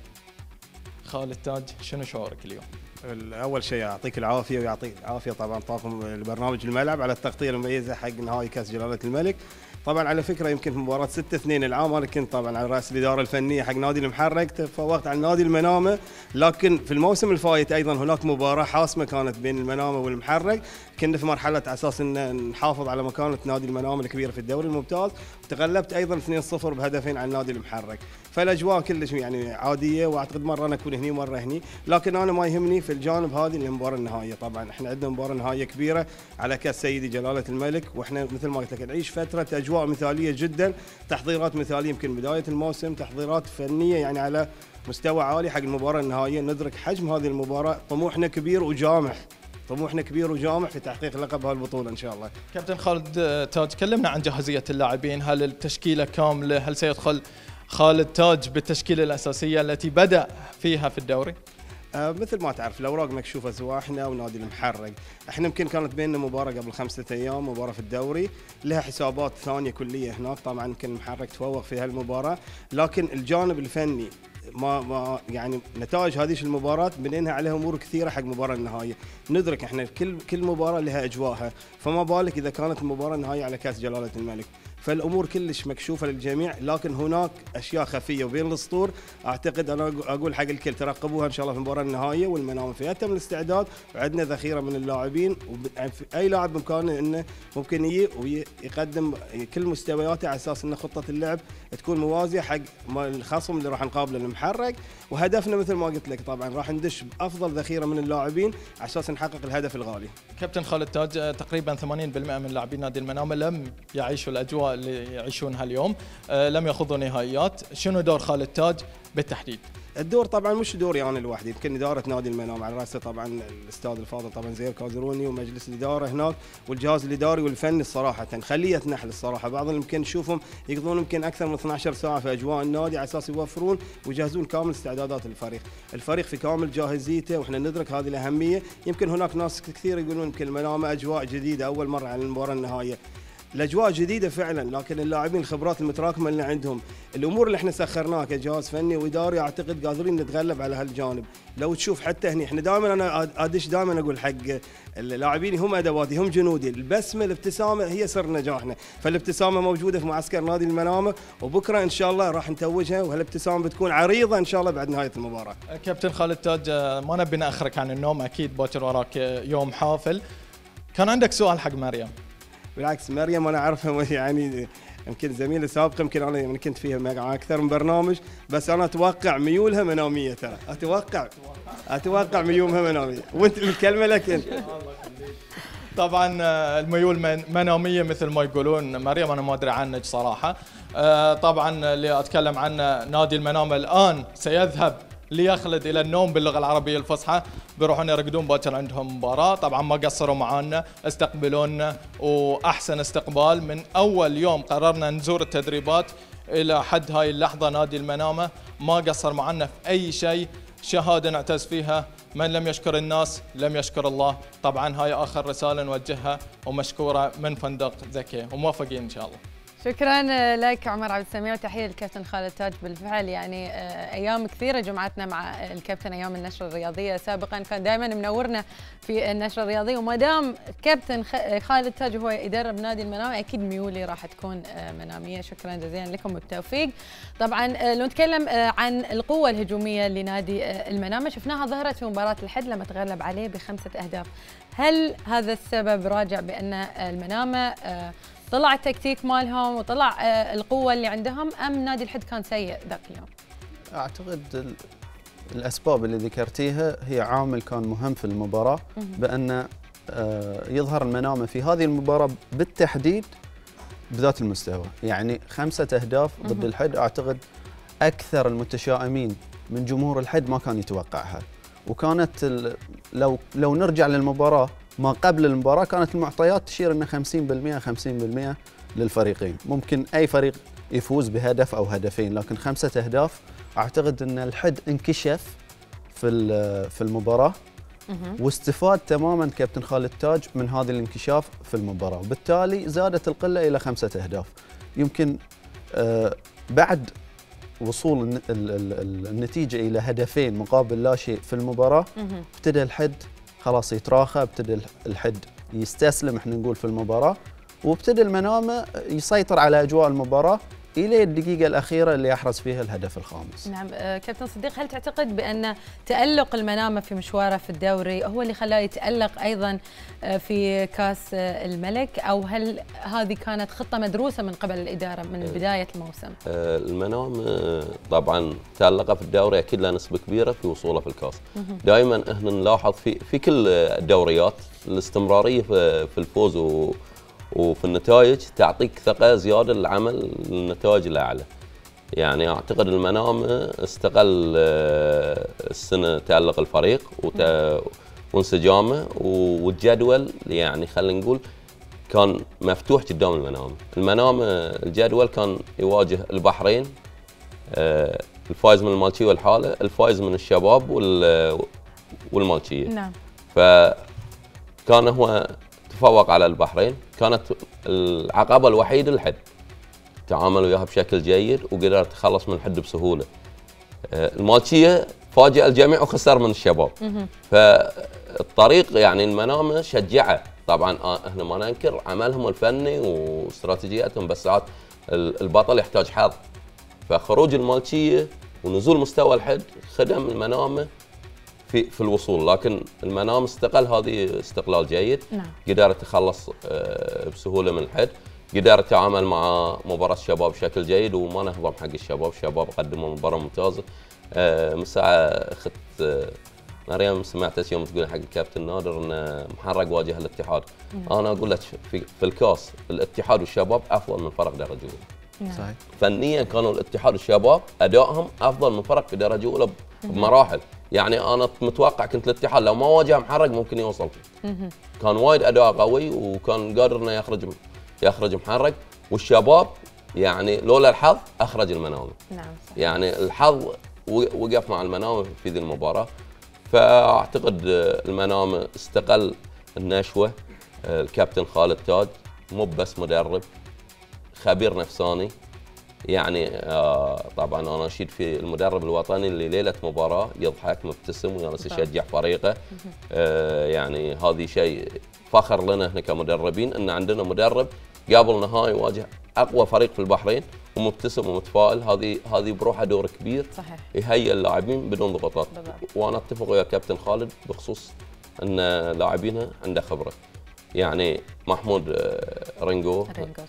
خالد تاج، شنو شعورك اليوم؟
اول شيء يعطيك العافيه ويعطيك العافيه طبعا طاقم البرنامج الملعب على التغطيه المميزه حق نهائي كاس جلاله الملك. طبعا على فكره يمكن في مباراه 6-2 العام انا كنت طبعا على راس الاداره الفنيه حق نادي المحرق، تفوقت على نادي المنامه. لكن في الموسم الفايت ايضا هناك مباراه حاسمه كانت بين المنامه والمحرق، كنا في مرحله على اساس ان نحافظ على مكانه نادي المنامه الكبيره في الدوري الممتاز، تغلبت ايضا 2-0 بهدفين عن نادي المحرق. فالاجواء كلش يعني عاديه، واعتقد مره انا اكون هني ومره هني، لكن انا ما يهمني في الجانب هذه المباراه النهائيه. طبعا احنا عندنا مباراه نهائيه كبيره على كاس سيدي جلاله الملك، واحنا مثل ما قلت لك نعيش فتره اجواء مثاليه جدا، تحضيرات مثاليه، يمكن بدايه الموسم تحضيرات فنيه يعني على مستوى عالي حق المباراه النهائيه. ندرك حجم هذه المباراه، طموحنا كبير وجامح، طموحنا كبير وجامح في تحقيق لقب هالبطوله ان شاء الله.
كابتن خالد تاج، كلمنا عن جاهزيه اللاعبين، هل التشكيله كامله؟ هل سيدخل خالد تاج بالتشكيله الاساسيه التي بدا فيها في الدوري؟
مثل ما تعرف الاوراق مكشوفه سواء احنا او نادي المحرق. احنا يمكن كانت بيننا مباراه قبل 5 ايام، مباراه في الدوري لها حسابات ثانيه كليه هناك. طبعا يمكن المحرق تفوق في هالمباراه، لكن الجانب الفني ما يعني نتائج هذه المباراه بنينها عليها امور كثيره حق المباراه النهائيه. ندرك احنا كل مباراه لها اجواءها، فما بالك اذا كانت المباراه النهائيه على كاس جلاله الملك. فالامور كلش مكشوفه للجميع، لكن هناك اشياء خفيه وبين الاسطور. اعتقد انا اقول حق الكل ترقبوها ان شاء الله في المباراه النهائيه، والمنام في اتم الاستعداد، وعندنا ذخيره من اللاعبين، اي لاعب بامكانه انه ممكن يقدم كل مستوياته على اساس ان خطه اللعب تكون موازيه حق الخصم اللي راح نقابله المحرق. وهدفنا مثل ما قلت لك طبعا راح ندش بافضل ذخيره من اللاعبين على اساس نحقق الهدف الغالي.
كابتن خالد تاج، تقريبا 80% من لاعبين نادي المنامه لم يعيشوا الاجواء اللي يعيشونها اليوم، لم يخوضوا نهائيات. شنو دور خالد تاج بالتحديد؟
الدور طبعا مش دوري انا لوحدي، يمكن اداره نادي المنام على راسه طبعا الاستاذ الفاضل طبعا زهير كازروني ومجلس الاداره هناك والجهاز الاداري والفني الصراحه خليه نحل الصراحه. بعضهم يمكن نشوفهم يقضون يمكن اكثر من 12 ساعه في اجواء النادي على اساس يوفرون ويجهزون كامل استعدادات الفريق في كامل جاهزيته، واحنا ندرك هذه الاهميه. يمكن هناك ناس كثير يقولون يمكن المنام اجواء جديده اول مره على المباراه النهائيه. الاجواء جديده فعلا، لكن اللاعبين الخبرات المتراكمه اللي عندهم، الامور اللي احنا سخرناها كجهاز فني واداري اعتقد قادرين نتغلب على هالجانب. لو تشوف حتى هني احنا دائما انا ادش دائما اقول حق اللاعبين هم ادواتي هم جنودي، البسمه الابتسامه هي سر نجاحنا، فالابتسامه موجوده في معسكر نادي المنامه وبكره ان شاء الله راح نتوجها وهالابتسامه بتكون عريضه ان شاء الله بعد نهايه المباراه.
كابتن خالد تاج، ما نبي ناخرك عن النوم، اكيد باكر وراك يوم حافل. كان عندك سؤال حق مريم؟
بالعكس مريم انا اعرفها يعني يمكن زميله سابقه، يمكن انا يعني كنت فيها مع اكثر من برنامج، بس انا اتوقع ميولها مناميه ترى، اتوقع ميولها مناميه، وانت الكلمه لك انت.
طبعا الميول مناميه مثل ما يقولون. مريم انا ما ادري عنك صراحه. طبعا اللي اتكلم عنه نادي المنامه الان سيذهب ليخلد الى النوم باللغه العربيه الفصحى، بيروحون يرقدون باكر عندهم مباراه. طبعا ما قصروا معانا، استقبلونا واحسن استقبال من اول يوم قررنا نزور التدريبات الى حد هاي اللحظه. نادي المنامه ما قصر معنا في اي شيء، شهاده نعتز فيها، من لم يشكر الناس لم يشكر الله. طبعا هاي اخر رساله نوجهها ومشكوره من فندق زكي وموفقين ان شاء الله.
شكرا لك عمر عبد السميع، وتحيه للكابتن خالد تاج. بالفعل يعني ايام كثيره جمعتنا مع الكابتن ايام النشره الرياضيه سابقا، كان دائما منورنا في النشره الرياضيه، وما دام كابتن خالد تاج هو يدرب نادي المنامه اكيد ميولي راح تكون مناميه. شكرا جزيلا لكم بالتوفيق. طبعا لو نتكلم عن القوه الهجوميه لنادي المنامه، شفناها ظهرت في مباراه الحد لما تغلب عليه ب5 أهداف. هل هذا السبب راجع بان المنامه طلع التكتيك مالهم وطلع القوة اللي عندهم، أم نادي الحد كان سيء ذاك اليوم؟
أعتقد الأسباب اللي ذكرتيها هي عامل كان مهم في المباراة، بأن يظهر المنامة في هذه المباراة بالتحديد بذات المستوى. يعني 5 أهداف ضد الحد أعتقد أكثر المتشائمين من جمهور الحد ما كان يتوقعها. وكانت لو نرجع للمباراة ما قبل المباراة كانت المعطيات تشير أن 50% للفريقين، ممكن أي فريق يفوز بهدف أو هدفين، لكن 5 أهداف أعتقد أن الحد انكشف في المباراة، واستفاد تماما كابتن خالد تاج من هذا الانكشاف في المباراة، وبالتالي زادت القلة إلى 5 أهداف. يمكن بعد وصول النتيجة إلى هدفين مقابل لا شيء في المباراة ابتدى الحد خلاص يتراخى، ابتدى الحد يستسلم احنا نقول في المباراة، وابتدى المنامة يسيطر على أجواء المباراة إلى الدقيقة الأخيرة اللي يحرز فيها الهدف الخامس.
نعم كابتن صديق، هل تعتقد بأن تألق المنامة في مشواره في الدوري هو اللي خلاه يتألق أيضا في كاس الملك، أو هل هذه كانت خطة مدروسة من قبل الإدارة من بداية الموسم؟
المنامة طبعا تألق في الدوري أكيد له نسبة كبيرة في وصوله في الكاس. دائما احنا نلاحظ في كل الدوريات الاستمرارية في الفوز وفي النتائج تعطيك ثقة زيادة للعمل للنتائج الأعلى. يعني أعتقد المنام استغل السنة تألق الفريق وانسجامه والجدول، يعني خلينا نقول كان مفتوح قدام المنام الجدول كان يواجه البحرين، الفايز من المالشية والحالة، الفايز من الشباب والمالشية.
نعم.
فكان هو تفوق على البحرين، كانت العقبة الوحيدة الحد، تعامل وياها بشكل جيد وقدر تخلص من الحد بسهولة. المالشية فاجأ الجميع وخسر من الشباب. فالطريق يعني المنامة شجعه، طبعا احنا ما ننكر عملهم الفني واستراتيجياتهم، بس ساعات البطل يحتاج حظ. فخروج المالشية ونزول مستوى الحد خدم المنامة في الوصول، لكن المنام استقل هذه استقلال جيد.
نعم.
قدر يتخلص بسهوله من الحد، قدر يتعامل مع مباراه الشباب بشكل جيد وما نهضم حق الشباب قدموا مباراه ممتازه. من ساعه اخت مريم سمعت يوم تقول حق الكابتن نادر ان محرق واجه الاتحاد. انا اقول لك في الكاس الاتحاد والشباب افضل من فرق درجه اولى.
صحيح.
فنيا كانوا الاتحاد الشباب ادائهم افضل من فرق في درجه اولى بمراحل. يعني انا متوقع كنت الاتحاد لو ما واجه محرق ممكن يوصل. كان وايد اداء قوي وكان قادر انه يخرج محرق، والشباب يعني لولا الحظ اخرج المنامه.
نعم صح.
يعني الحظ وقف مع المنامه في ذي المباراه. فاعتقد المنامه استقل النشوه. الكابتن خالد تاج مو بس مدرب، خبير نفساني. يعني طبعا انا اشيد في المدرب الوطني اللي ليله مباراه يضحك مبتسم ويجلس يشجع فريقه. يعني هذه شيء فخر لنا احنا كمدربين ان عندنا مدرب قبل نهائي يواجه اقوى فريق في البحرين ومبتسم ومتفائل. هذه بروحها دور كبير.
صحيح.
يهيئ اللاعبين بدون ضغوطات. وانا اتفق ويا كابتن خالد بخصوص ان لاعبينها عنده خبره. يعني محمود رينجو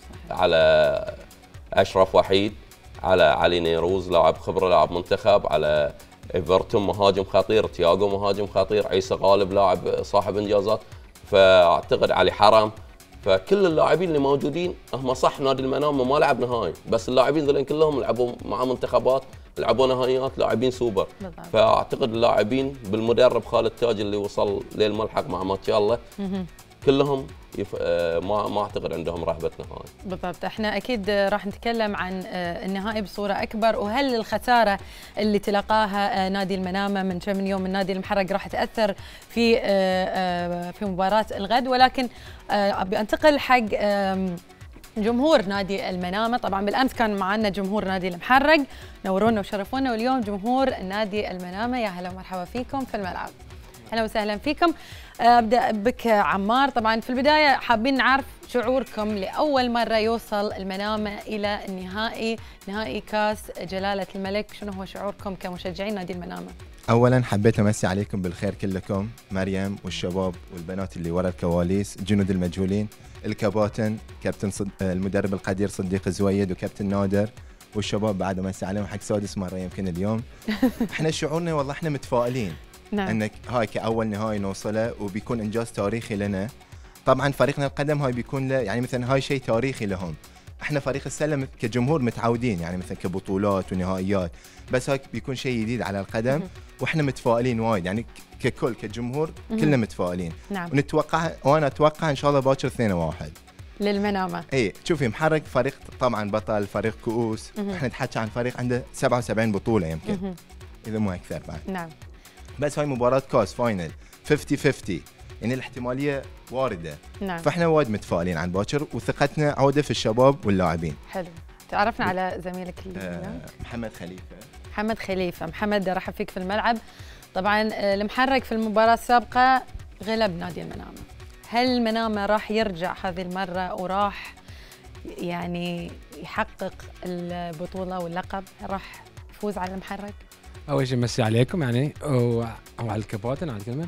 على اشرف وحيد، على علي نيروز لاعب خبره لاعب منتخب، على ايفرتون مهاجم خطير، تياغو مهاجم خطير، عيسى غالب لاعب صاحب انجازات. فاعتقد علي حرام. فكل اللاعبين اللي موجودين هم صح نادي المنامه ما لعب نهائي، بس اللاعبين ذولين كلهم لعبوا مع منتخبات، لعبوا نهائيات، لاعبين سوبر. فاعتقد اللاعبين بالمدرب خالد تاج اللي وصل للملحق مع ماتشالله كلهم ما اعتقد عندهم رهبه نهائي.
بالضبط. احنا اكيد راح نتكلم عن النهائي بصوره اكبر، وهل الخساره اللي تلقاها نادي المنامه من كم يوم من نادي المحرق راح تاثر في مباراه الغد. ولكن ابي انتقل حق جمهور نادي المنامه. طبعا بالامس كان معنا جمهور نادي المحرق نورونا وشرفونا، واليوم جمهور نادي المنامه. يا هلا ومرحبا فيكم في الملعب. اهلا وسهلا فيكم. ابدا بك عمار. طبعا في البدايه حابين نعرف شعوركم لاول مره يوصل المنامه الى النهائي، نهائي كاس جلاله الملك. شنو هو شعوركم كمشجعين نادي المنامه؟
اولا حبيت امسي عليكم بالخير كلكم، مريم والشباب والبنات اللي ورا الكواليس، جنود المجهولين، الكباتن، كابتن المدرب القدير صديق زويد وكابتن نادر، والشباب بعد امسي عليهم حق سادس مره يمكن اليوم. احنا شعورنا والله احنا متفائلين.
نعم.
انك هاي كاول نهائي نوصله وبيكون انجاز تاريخي لنا. طبعا فريقنا القدم هاي بيكون له يعني مثلا هاي شيء تاريخي لهم. احنا فريق السله كجمهور متعودين يعني مثلا كبطولات ونهائيات، بس هاي بيكون شيء جديد على القدم واحنا متفائلين وايد يعني ككل كجمهور كلنا متفائلين.
نعم.
ونتوقع وانا اتوقع ان شاء الله باكر 2-1
للمنامه.
اي شوفي محرق فريق طبعا بطل، فريق كؤوس. احنا نتحكي عن فريق عنده 77 بطوله يمكن اذا مو اكثر بعد.
نعم.
بس هاي مباراة كاس فاينل 50-50 يعني الاحتمالية واردة.
نعم.
فاحنا وايد متفائلين عن باكر وثقتنا عودة في الشباب واللاعبين.
حلو. تعرفنا على زميلك
محمد خليفة.
محمد خليفة. محمد رحب فيك في الملعب. طبعا المحرق في المباراة السابقة غلب نادي المنامة. هل المنامة راح يرجع هذه المرة وراح يعني يحقق البطولة واللقب؟ راح يفوز على المحرق؟
اول شيء مسي عليكم يعني وعلى الكباتن على الكلمه.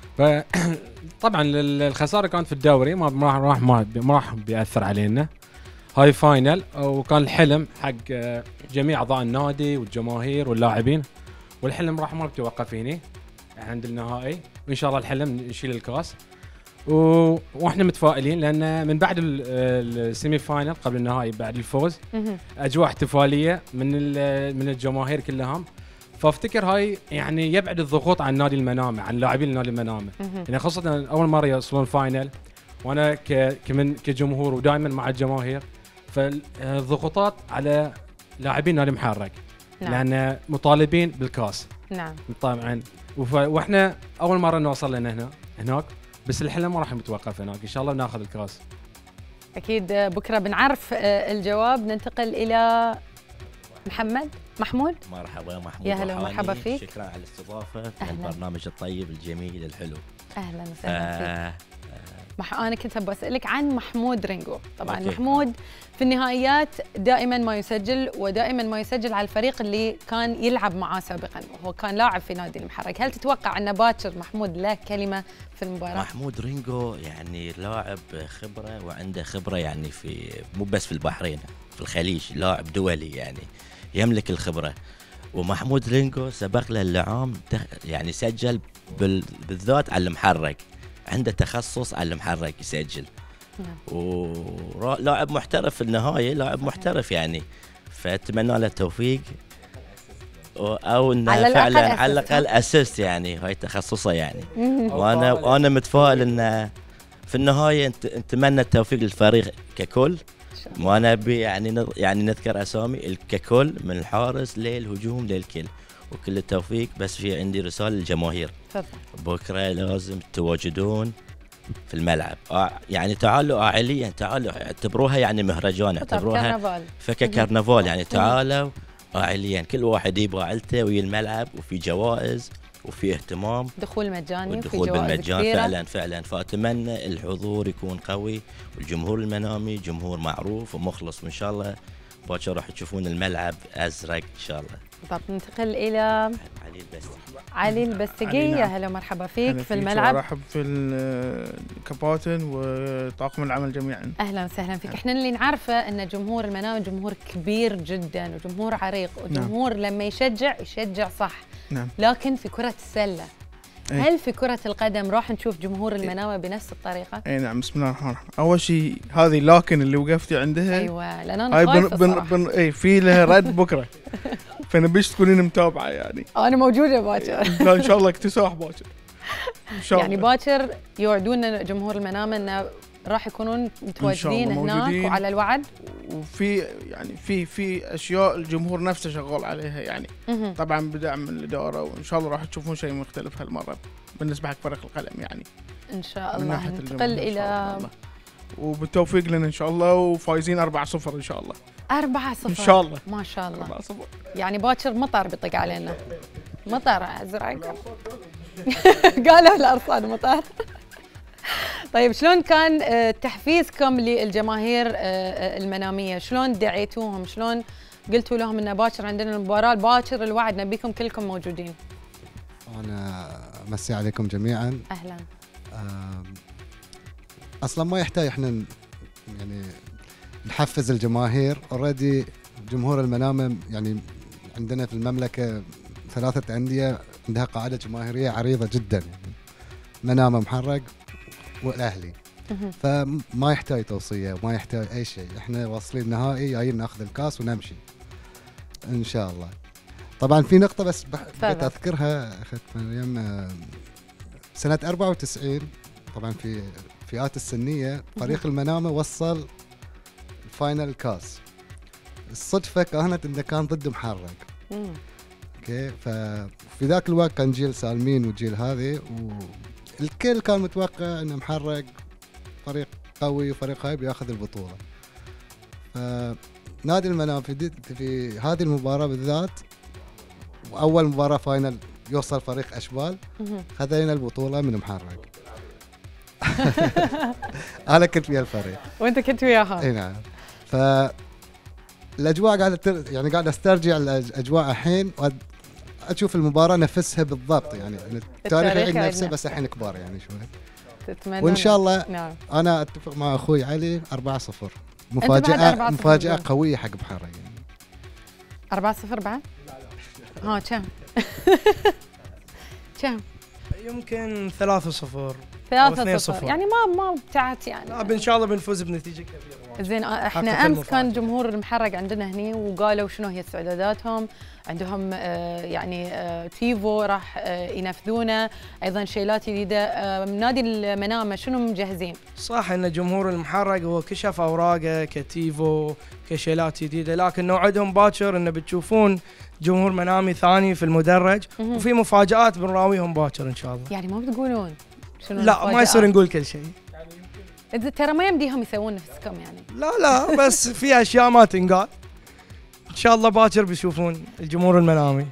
فطبعا الخساره كانت في الدوري ما راح بياثر علينا. هاي فاينل وكان الحلم حق جميع اعضاء النادي والجماهير واللاعبين، والحلم ما بتوقف هنا عند النهائي، وان شاء الله الحلم نشيل الكاس. واحنا متفائلين لان من بعد السيمي فاينل قبل النهائي بعد الفوز اجواء احتفاليه من الجماهير كلهم. فافتكر هاي يعني يبعد الضغوط عن نادي المنامه، عن لاعبين نادي المنامه. يعني خاصه اول مره يوصلون فاينل، وانا كجمهور ودائما مع الجماهير، فالضغوطات على لاعبين نادي محرق. نعم. لان مطالبين بالكاس.
نعم.
طبعا واحنا اول مره نوصل لنا هناك، بس الحلم ما راح نتوقف هناك، ان شاء الله بناخذ الكاس.
اكيد بكره بنعرف الجواب. ننتقل الى محمود.
مرحبا محمود.
يا هلا ومرحبا فيك.
شكرا على الاستضافه في البرنامج الطيب الجميل الحلو.
اهلا وسهلا فيك. انا كنت بسالك عن محمود رينجو. طبعا محمود في النهائيات دائما ما يسجل، ودائما ما يسجل على الفريق اللي كان يلعب معاه سابقا، وهو كان لاعب في نادي المحرق. هل تتوقع ان باكر محمود له كلمه في المباراه؟
محمود رينجو يعني لاعب خبره وعنده خبره يعني في مو بس في البحرين، في الخليج، لاعب دولي يعني يملك الخبره. ومحمود رينجو سبق له اللعام يعني سجل بالذات على المحرق، عنده تخصص على المحرق يسجل. ولاعب محترف في النهايه، لاعب محترف يعني، فاتمنى له التوفيق او انه فعلا على الاقل اسيست، يعني هاي تخصصه يعني. وانا متفائل انه في النهايه نتمنى التوفيق للفريق ككل. وانا ابي يعني نذكر اسامي ككل من الحارس للهجوم للكل، وكل التوفيق. بس في عندي رساله للجماهير، بكره لازم تواجدون في الملعب. يعني تعالوا عائليا، تعالوا اعتبروها يعني مهرجان، اعتبروها فكه كرنفال يعني. تعالوا عائليا، كل واحد يبغى عائلته ويا الملعب، وفي جوائز وفي اهتمام،
دخول مجاني
والدخول بالمجان فعلا. فاتمنى الحضور يكون قوي، والجمهور المنامي جمهور معروف ومخلص، وان شاء الله باكر راح تشوفون الملعب ازرق ان شاء الله.
طب ننتقل الى علي البستقي. يا هلا مرحبا فيك في الملعب.
ارحب في الكباتن وطاقم العمل جميعا.
اهلا وسهلا فيك. احنا اللي نعرفه ان جمهور المنامه جمهور كبير جدا وجمهور عريق وجمهور لما يشجع صح. لكن في كرة السلة هل في كرة القدم راح نشوف جمهور المنامة بنفس الطريقة؟
اي نعم. بسم الله الرحمن الرحيم. اول شيء هذه لكن اللي وقفتي عندها،
ايوه لان انا خايفة
اي في لها رد بكره فنبيش تكونين متابعة يعني.
انا موجودة باكر.
لا ان شاء الله اكتساح باكر ان شاء الله.
يعني باكر يوعدون جمهور المنامة انه راح يكونون متواجدين هناك وعلى الوعد.
وفي يعني في اشياء الجمهور نفسه شغال عليها يعني. طبعا بدعم من الاداره، وان شاء الله راح تشوفون شيء مختلف هالمره بالنسبه حق فريق القلم يعني.
ان شاء الله. ننتقل الى
وبالتوفيق لنا ان شاء الله، وفايزين 4-0 ان شاء الله.
4-0
ان شاء الله.
ما شاء الله.
4-0
يعني باكر مطر بيطق علينا. مطر ازرق. قالوا الارصاد مطر. طيب شلون كان تحفيزكم للجماهير المنامية؟ شلون دعيتوهم؟ شلون قلتوا لهم ان باكر عندنا المباراة، باكر الوعد نبيكم كلكم موجودين؟
أنا أمسي عليكم جميعا.
أهلا.
أصلا ما يحتاج احنا يعني نحفز الجماهير. اوريدي جمهور المنامة يعني عندنا في المملكة 3 أندية عندها قاعدة جماهيرية عريضة جدا يعني. منامة، محرق، والاهلي. فما يحتاج توصيه وما يحتاج اي شيء، احنا واصلين نهائي جايين ناخذ الكاس ونمشي ان شاء الله. طبعا في نقطه بس بغيت اذكرها اخت مريم، سنه 94 طبعا في الفئات السنيه فريق المنامه وصل الفاينل الكاس. الصدفه كانت انه كان ضد محرق. اوكي. ففي ذاك الوقت كان جيل سالمين وجيل هذه، الكل كان متوقع ان محرق فريق قوي وفريق هاي بياخذ البطوله. فنادي المنام في هذه المباراه بالذات، واول مباراه فاينل يوصل فريق اشبال، خذينا البطوله من محرق. انا كنت ويا الفريق
وانت كنت وياها.
اي نعم. فالاجواء قاعد استرجع الاجواء الحين، اشوف المباراه نفسها بالضبط يعني. التاريخ يعيد نفسه بس الحين كبار يعني شوي.
تتمنى
وان شاء الله.
نعم.
انا اتفق مع اخوي علي 4-0. مفاجاه قويه حق محرق يعني.
4-0 بعد؟ ها كم؟ كم؟
يمكن 3-0
3-0 يعني ما ابتعت يعني.
ان شاء الله بنفوز بنتيجه كبيره.
زين احنا امس كان جمهور المحرق عندنا هني وقالوا شنو هي استعداداتهم، عندهم يعني تيفو راح ينفذونه، ايضا شيلات جديده. نادي المنامه شنو مجهزين؟
صح ان جمهور المحرق هو كشف اوراقه كتيفو كشيلات جديده، لكن نوعدهم باكر انه بتشوفون جمهور منامي ثاني في المدرج، وفي مفاجآت بنراويهم باكر ان شاء الله.
يعني ما بتقولون شنو؟
لا ما يصير نقول كل شيء.
ترى ما يمديهم يسوون نفسكم يعني.
لا بس في اشياء ما تنقال. ان شاء الله باكر بيشوفون الجمهور المنامي.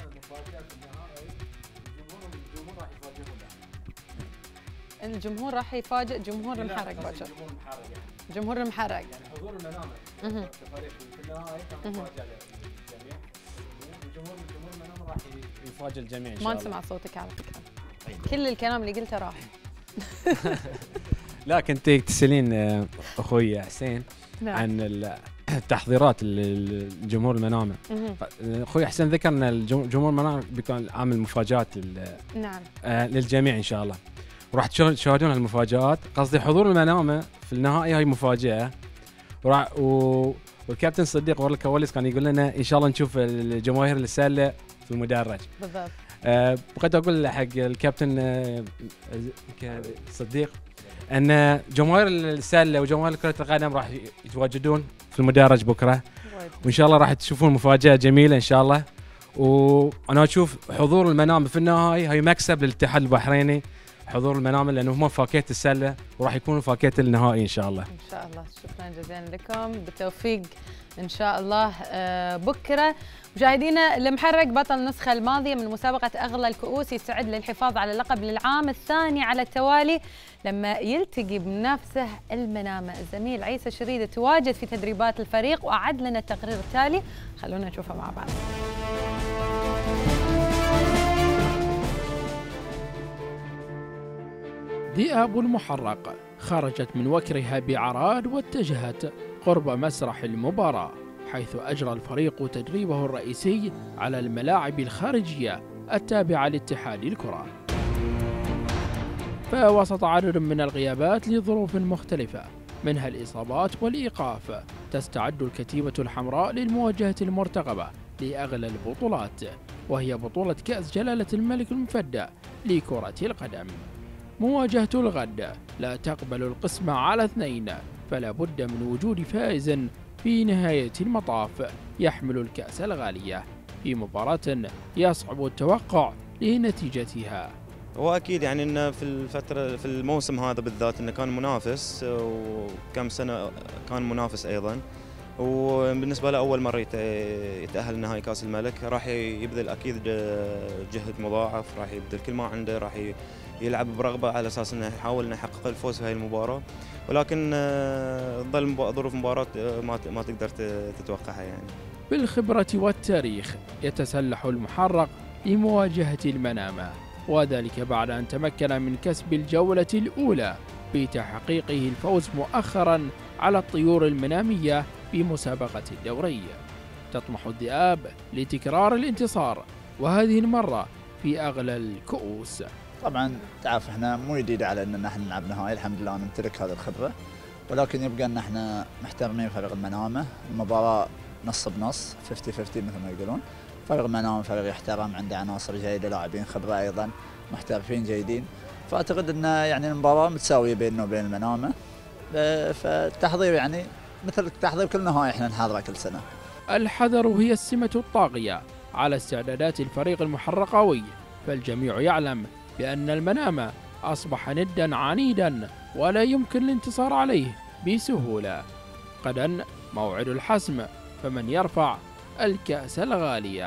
الجمهور راح يفاجئ جمهور المحرق باكر. جمهور المحرق.
حضور المنامه كفريق في النهايه كان مفاجاه للجميع. جمهور المنامه راح يفاجئ الجميع ان شاء الله.
ما نسمع صوتك على فكره. كل الكلام اللي قلته راح.
لا كنت تسألين اخوي حسين عن التحضيرات الجمهور المنامه. اخوي حسين ذكر ان الجمهور المنامه بيكون عامل مفاجات
نعم.
للجميع ان شاء الله. وراح تشاهدون المفاجآت. قصدي حضور المنامة في النهائي هاي مفاجأة. والكابتن صديق ورلكواليس كان يقول لنا ان شاء الله نشوف الجماهير السله في المدرج.
بالضبط.
بغيت اقول حق الكابتن صديق ان جماهير السله وجماهير كرة القدم راح يتواجدون في المدرج بكره، وان شاء الله راح تشوفون مفاجأة جميلة ان شاء الله. وانا اشوف حضور المنامة في النهائي هي مكسب للاتحاد البحريني، حضور المنامة لانه هم فاكهة السله وراح يكونوا فاكهة النهائي ان شاء الله.
ان شاء الله. شكرا جزيلا لكم، بالتوفيق ان شاء الله بكره. مشاهدينا، المحرق بطل النسخة الماضية من مسابقة أغلى الكؤوس يستعد للحفاظ على اللقب للعام الثاني على التوالي لما يلتقي بنفسه المنامة. الزميل عيسى شريدة تواجد في تدريبات الفريق وأعد لنا التقرير التالي، خلونا نشوفه مع بعض.
ذئاب المحرق خرجت من وكرها بعراد واتجهت قرب مسرح المباراة، حيث أجرى الفريق تدريبه الرئيسي على الملاعب الخارجية التابعة لاتحاد الكرة. فوسط عدد من الغيابات لظروف مختلفة منها الإصابات والإيقاف، تستعد الكتيبة الحمراء للمواجهة المرتقبة لأغلى البطولات، وهي بطولة كأس جلالة الملك المفدى لكرة القدم. مواجهة الغد لا تقبل القسمة على 2، فلا بد من وجود فائز في نهاية المطاف يحمل الكأس الغالية في مباراة يصعب التوقع لنتيجتها.
واكيد يعني انه في الموسم هذا بالذات انه كان منافس، وكم سنه كان منافس ايضا، وبالنسبه له اول مره يتاهل نهائي كاس الملك، راح يبذل اكيد جهد مضاعف، راح يبذل كل ما عنده، راح يلعب برغبه على اساس انه يحاول انه يحقق الفوز في هذه المباراه، ولكن ظل ظروف المباراه ما تقدر تتوقعها يعني.
بالخبره والتاريخ يتسلح المحرق لمواجهه المنامه، وذلك بعد أن تمكن من كسب الجولة الأولى بتحقيقه الفوز مؤخرا على الطيور المنامية في مسابقة الدوري. تطمح الذئاب لتكرار الانتصار، وهذه المرة في أغلى الكؤوس.
طبعا تعرف احنا مو جديد على ان احنا نلعب نهائي، الحمد لله نمتلك هذه الخبرة، ولكن يبقى ان احنا محترمين فريق المنامة. المباراة نص بنص 50-50 مثل ما يقولون. فريق المنامة فريق يحترم، عنده عناصر جيدة، لاعبين خبرة أيضا، محترفين جيدين، فأعتقد أن يعني المباراة متساوية بيننا وبين المنامة. فالتحضير يعني مثل تحضير كل نهائي احنا نحضره كل سنة.
الحذر هي السمة الطاغية على استعدادات الفريق المحرقاوي، فالجميع يعلم بأن المنامة أصبح ندا عنيدا ولا يمكن الانتصار عليه بسهولة. غدا موعد الحسم، فمن يرفع الكأس الغالية.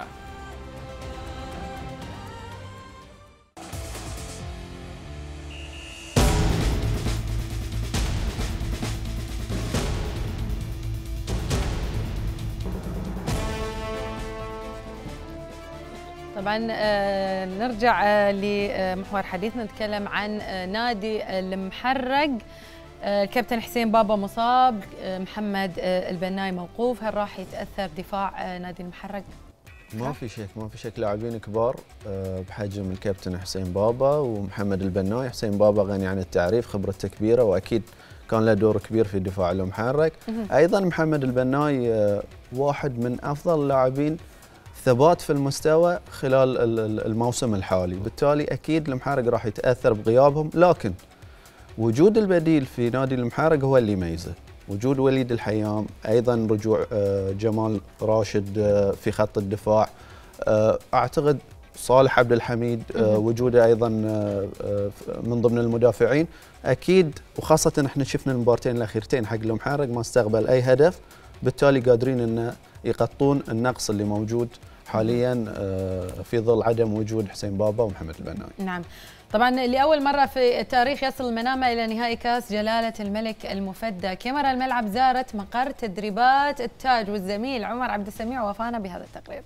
طبعا نرجع لمحور حديثنا، نتكلم عن نادي المحرق. الكابتن حسين بابا مصاب، محمد البناي موقوف، هل راح يتأثر دفاع نادي المحرق؟
ما في شك لاعبين كبار بحجم الكابتن حسين بابا ومحمد البناي. حسين بابا غني عن التعريف، خبرته كبيرة واكيد كان له دور كبير في دفاع المحرق. ايضا محمد البناي واحد من افضل اللاعبين ثبات في المستوى خلال الموسم الحالي، بالتالي اكيد المحرق راح يتأثر بغيابهم، لكن وجود البديل في نادي المحرق هو اللي يميزه. وجود وليد الحيام، ايضا رجوع جمال راشد في خط الدفاع، اعتقد صالح عبد الحميد وجوده ايضا من ضمن المدافعين اكيد، وخاصه احنا شفنا المباراتين الاخيرتين حق المحرق ما استقبل اي هدف، بالتالي قادرين ان يغطون النقص اللي موجود حاليا في ظل عدم وجود حسين بابا ومحمد البناي.
نعم. طبعا لأول مرة في التاريخ يصل المنامة إلى نهائي كأس جلالة الملك المفدى. كاميرا الملعب زارت مقر تدريبات التاج، والزميل عمر عبد السميع وفانا بهذا التقرير.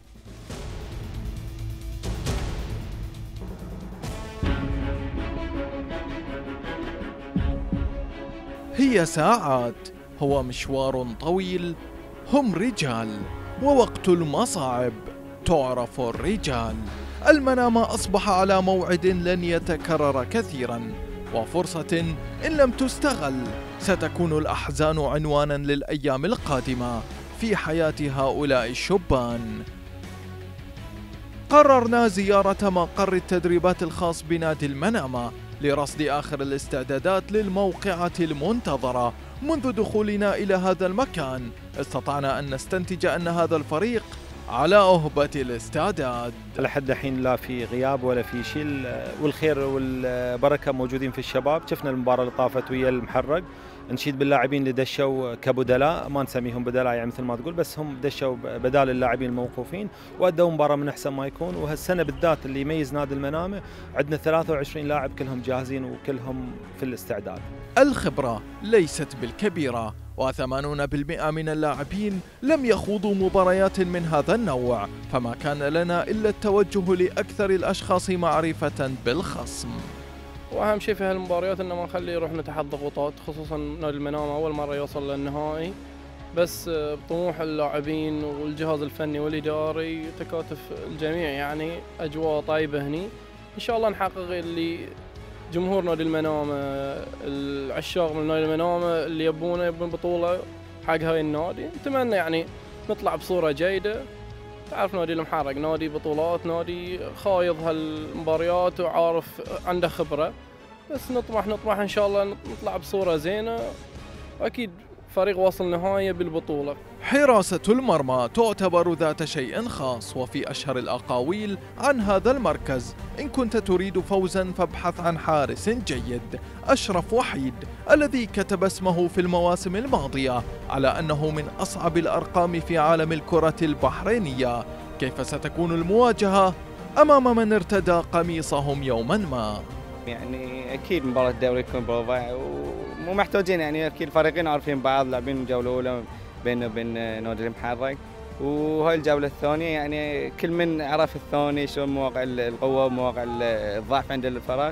هي ساعات، هو مشوار طويل، هم رجال، ووقت المصاعب تعرف الرجال. المنامة أصبح على موعد لن يتكرر كثيرا، وفرصة إن لم تستغل ستكون الأحزان عنوانا للأيام القادمة في حياة هؤلاء الشبان. قررنا زيارة مقر التدريبات الخاص بنادي المنامة لرصد آخر الاستعدادات للموقعة المنتظرة. منذ دخولنا إلى هذا المكان استطعنا أن نستنتج أن هذا الفريق على أهبة الاستعداد.
لحد الحين لا في غياب ولا في شيء، والخير والبركة موجودين في الشباب. شفنا المباراة اللي طافت ويا المحرق، نشيد باللاعبين اللي دشوا كبدلاء، ما نسميهم بدلاء يعني مثل ما تقول، بس هم دشوا بدال اللاعبين الموقوفين وأدوا مباراة من أحسن ما يكون. وهالسنة بالذات اللي يميز نادي المنامة عندنا 23 لاعب كلهم جاهزين وكلهم في الاستعداد.
الخبرة ليست بالكبيرة، و80% من اللاعبين لم يخوضوا مباريات من هذا النوع، فما كان لنا إلا التوجه لأكثر الأشخاص معرفة بالخصم.
واهم شيء في هالمباريات انه ما نخليه يروح تحت ضغوطات، خصوصا نادي المنامة اول مره يوصل للنهائي، بس بطموح اللاعبين والجهاز الفني والاداري تكاتف الجميع، يعني اجواء طيبه هني ان شاء الله نحقق اللي جمهور نادي المنامة العشاق من نادي المنامة اللي يبون بطوله حق هاي النادي. نتمنى يعني نطلع بصوره جيده. تعرف نادي المحرق نادي بطولات، نادي خايض هالمباريات وعارف عنده خبرة، بس نطمح إن شاء الله نطلع بصورة زينة، أكيد فريق واصل نهاية بالبطولة.
حراسة المرمى تعتبر ذات شيء خاص، وفي أشهر الأقاويل عن هذا المركز: إن كنت تريد فوزا فابحث عن حارس جيد. أشرف وحيد الذي كتب اسمه في المواسم الماضية على أنه من أصعب الأرقام في عالم الكرة البحرينية. كيف ستكون المواجهة أمام من ارتدى قميصهم يوما ما؟
يعني أكيد مباراة الدوري تكون بروفا ومو محتاجين، يعني أكيد الفريقين عارفين بعض، لاعبين الجولة الأولى بيننا وبين نادي المحرق، وهاي الجولة الثانية يعني كل من عرف الثاني شلون مواقع القوة ومواقع الضعف عند الفريق،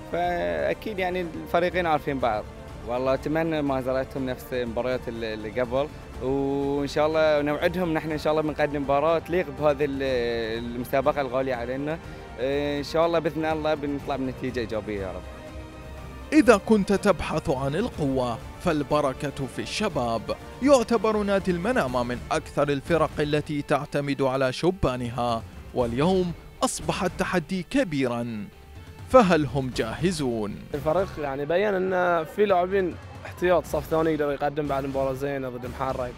فأكيد يعني الفريقين عارفين بعض. والله أتمنى مهزرتهم نفس المباريات اللي قبل، وإن شاء الله نوعدهم نحن إن شاء الله بنقدم مباراة تليق بهذه المسابقة الغالية علينا. إن شاء الله بإذن الله بنطلع بنتيجة إيجابية يا رب.
إذا كنت تبحث عن القوة فالبركة في الشباب. يعتبر نادي المنامة من أكثر الفرق التي تعتمد على شبانها، واليوم أصبح التحدي كبيرا، فهل هم جاهزون؟
الفريق يعني بين أن في لاعبين احتياط صف ثاني يقدر يقدم بعد مباراة زينة ضد محرق،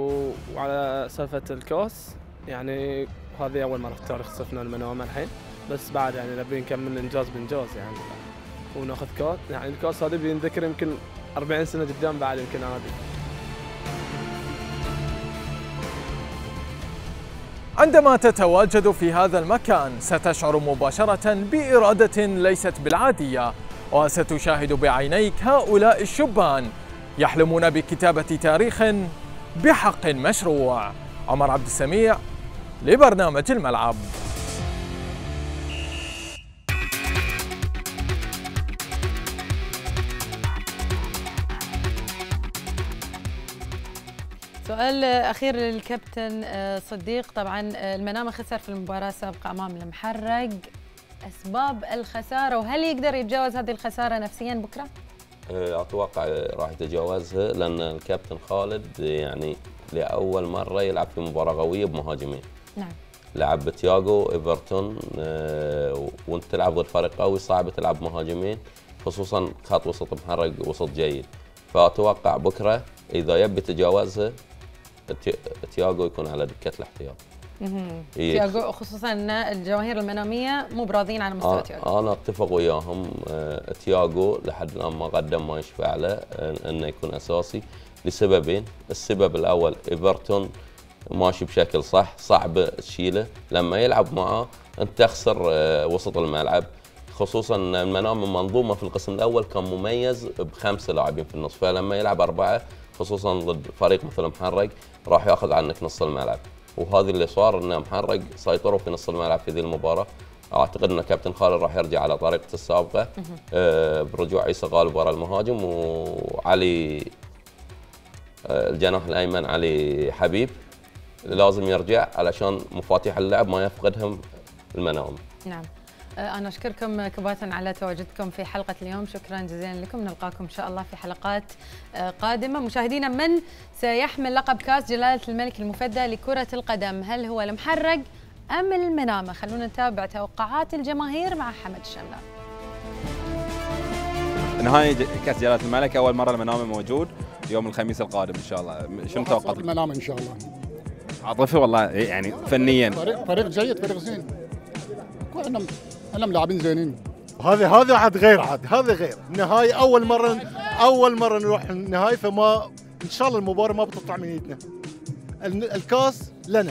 وعلى سالفة الكاس يعني هذه أول مرة في تاريخ صفنا المنامة الحين، بس بعد يعني نبي نكمل إنجاز بإنجاز يعني وناخذ كاس. يعني الكاس هذا بينذكر يمكن 40 سنة قدام بعد يمكن عادي.
عندما تتواجد في هذا المكان ستشعر مباشرة بإرادة ليست بالعادية، وستشاهد بعينيك هؤلاء الشبان يحلمون بكتابة تاريخ بحق مشروع. عمر عبد السميع لبرنامج الملعب.
سؤال أخير للكابتن صديق. طبعا المنامة خسر في المباراة السابقة أمام المحرق، أسباب الخسارة وهل يقدر يتجاوز هذه الخسارة نفسيا بكرة؟
أتوقع راح يتجاوزها، لأن الكابتن خالد يعني لأول مرة يلعب في مباراة قوية بمهاجمين.
نعم.
لعب
بتياغو ايفرتون، وانت تلعب ضد فريق قوي صعب تلعب مهاجمين، خصوصا خط وسط محرق وسط جيد. فأتوقع بكرة إذا يبي تجاوزها تياغو يكون على دكة الاحتياط.
تياغو خصوصا ان الجماهير المناميه مو براضين على مستوى تياغو.
انا اتفق وياهم. تياغو لحد الان ما قدم ما يشفع له انه يكون اساسي لسببين. السبب الاول ايفرتون ماشي بشكل صح، صعب تشيله. لما يلعب معاه انت تخسر وسط الملعب، خصوصا ان المنام منظومه في القسم الاول كان مميز ب5 لاعبين في النص، فلما يلعب 4 خصوصا ضد فريق مثل محرق راح ياخذ عنك نص الملعب. وهذا اللي صار، ان محرق سيطروا في نص الملعب في ذي المباراه. اعتقد ان كابتن خالد راح يرجع على طريقته السابقه برجوع عيسى غالب ورا المهاجم، وعلي الجناح الايمن علي حبيب لازم يرجع علشان مفاتيح اللعب ما يفقدهم المنام.
نعم. أنا أشكركم كباتن على تواجدكم في حلقة اليوم، شكرا جزيلا لكم، نلقاكم إن شاء الله في حلقات قادمة. مشاهدينا، من سيحمل لقب كاس جلالة الملك المفدى لكرة القدم؟ هل هو المحرق أم المنامة؟ خلونا نتابع توقعات الجماهير مع حمد الشملان.
نهائي كاس جلالة الملك أول مرة المنامة موجود يوم الخميس القادم إن شاء الله. شنو توقعات
المنامة إن شاء الله؟
عاطفي والله يعني فنيا
فريق جيد، فريق زين، انا ملاعبين زينين.
هذا عاد غير، هذا غير النهائي، اول مره نروح النهائي، فما ان شاء الله المباراه ما بتطلع من ايدنا. الكاس لنا،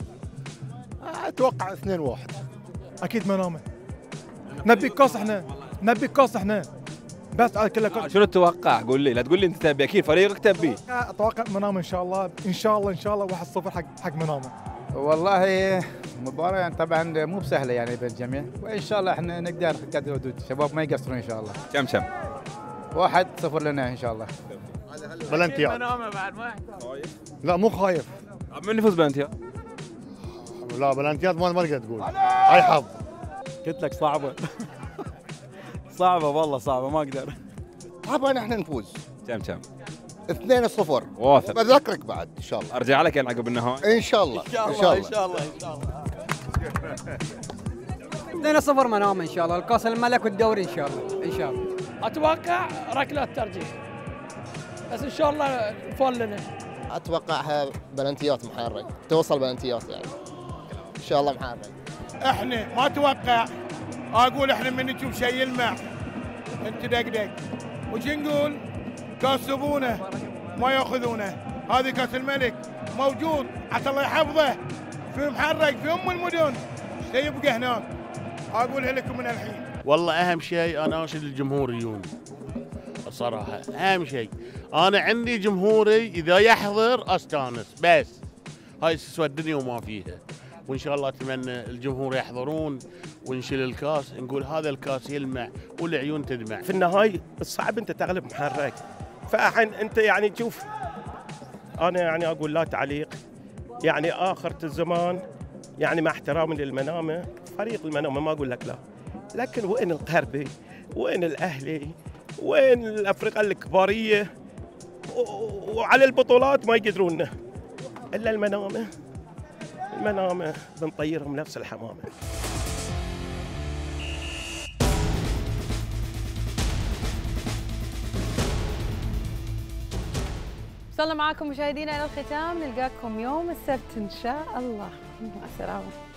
اتوقع 2-1.
اكيد منامه، نبي الكاس احنا، نبي الكاس احنا بس على كل كاس.
شنو تتوقع؟ قول لي، لا تقول لي انت تبي، اكيد فريقك تبيه.
اتوقع منامه ان شاء الله، ان شاء الله 1-0 حق منامه.
والله مباراة يعني طبعا مو بسهلة يعني بين الجميع، وان شاء الله احنا نقدر قدر الحدود، شباب ما يقصرون ان شاء الله.
كم
1-0 لنا ان شاء الله.
بلنتيات. لا مو خايف.
من يفوز بلنتيات؟
لا بلنتيات ما تقدر تقول، هاي حظ.
قلت لك صعبة. صعبة والله صعبة، ما اقدر.
طبعا احنا نفوز.
كم
2-0.
واثق.
بذكرك بعد ان شاء الله.
ارجع لك عقب النهائي.
ان شاء الله.
ان شاء الله ان شاء الله ان شاء الله.
2-0 منامه ان شاء الله، الكاس الملك والدوري ان شاء الله ان شاء الله.
اتوقع ركلة ترجيح، بس ان شاء الله نفول لنا.
اتوقعها بلنتيات محرك، توصل بلنتيات يعني. ان شاء الله محرك.
احنا ما اتوقع، اقول احنا من نشوف شيء يلمع انت دقدق، وش نقول؟ كاس سبونه ما ياخذونه، هذه كاس الملك موجود، عسى الله يحفظه في محرق في المدن، سيبقى هناك. اقولها لكم من الحين. والله اهم شيء انا اناشد الجمهور يجون، الصراحه اهم شيء. انا عندي جمهوري اذا يحضر استانس، بس هاي تسوى الدنيا وما فيها. وان شاء الله اتمنى الجمهور يحضرون ونشيل الكاس، نقول هذا الكاس يلمع والعيون تدمع.
في النهاية الصعب انت تغلب محرك، فالحين انت يعني تشوف، انا يعني اقول لا تعليق، يعني اخرة الزمان، يعني مع احترامي للمنامه، فريق المنامه ما اقول لك لا، لكن وين القربي؟ وين الاهلي؟ وين الافرقه الكباريه؟ وعلى البطولات ما يقدرون الا المنامه بنطيرهم نفس الحمامه.
وصلنا معكم مشاهدينا الى الختام، نلقاكم يوم السبت ان شاء الله، مع السلامه.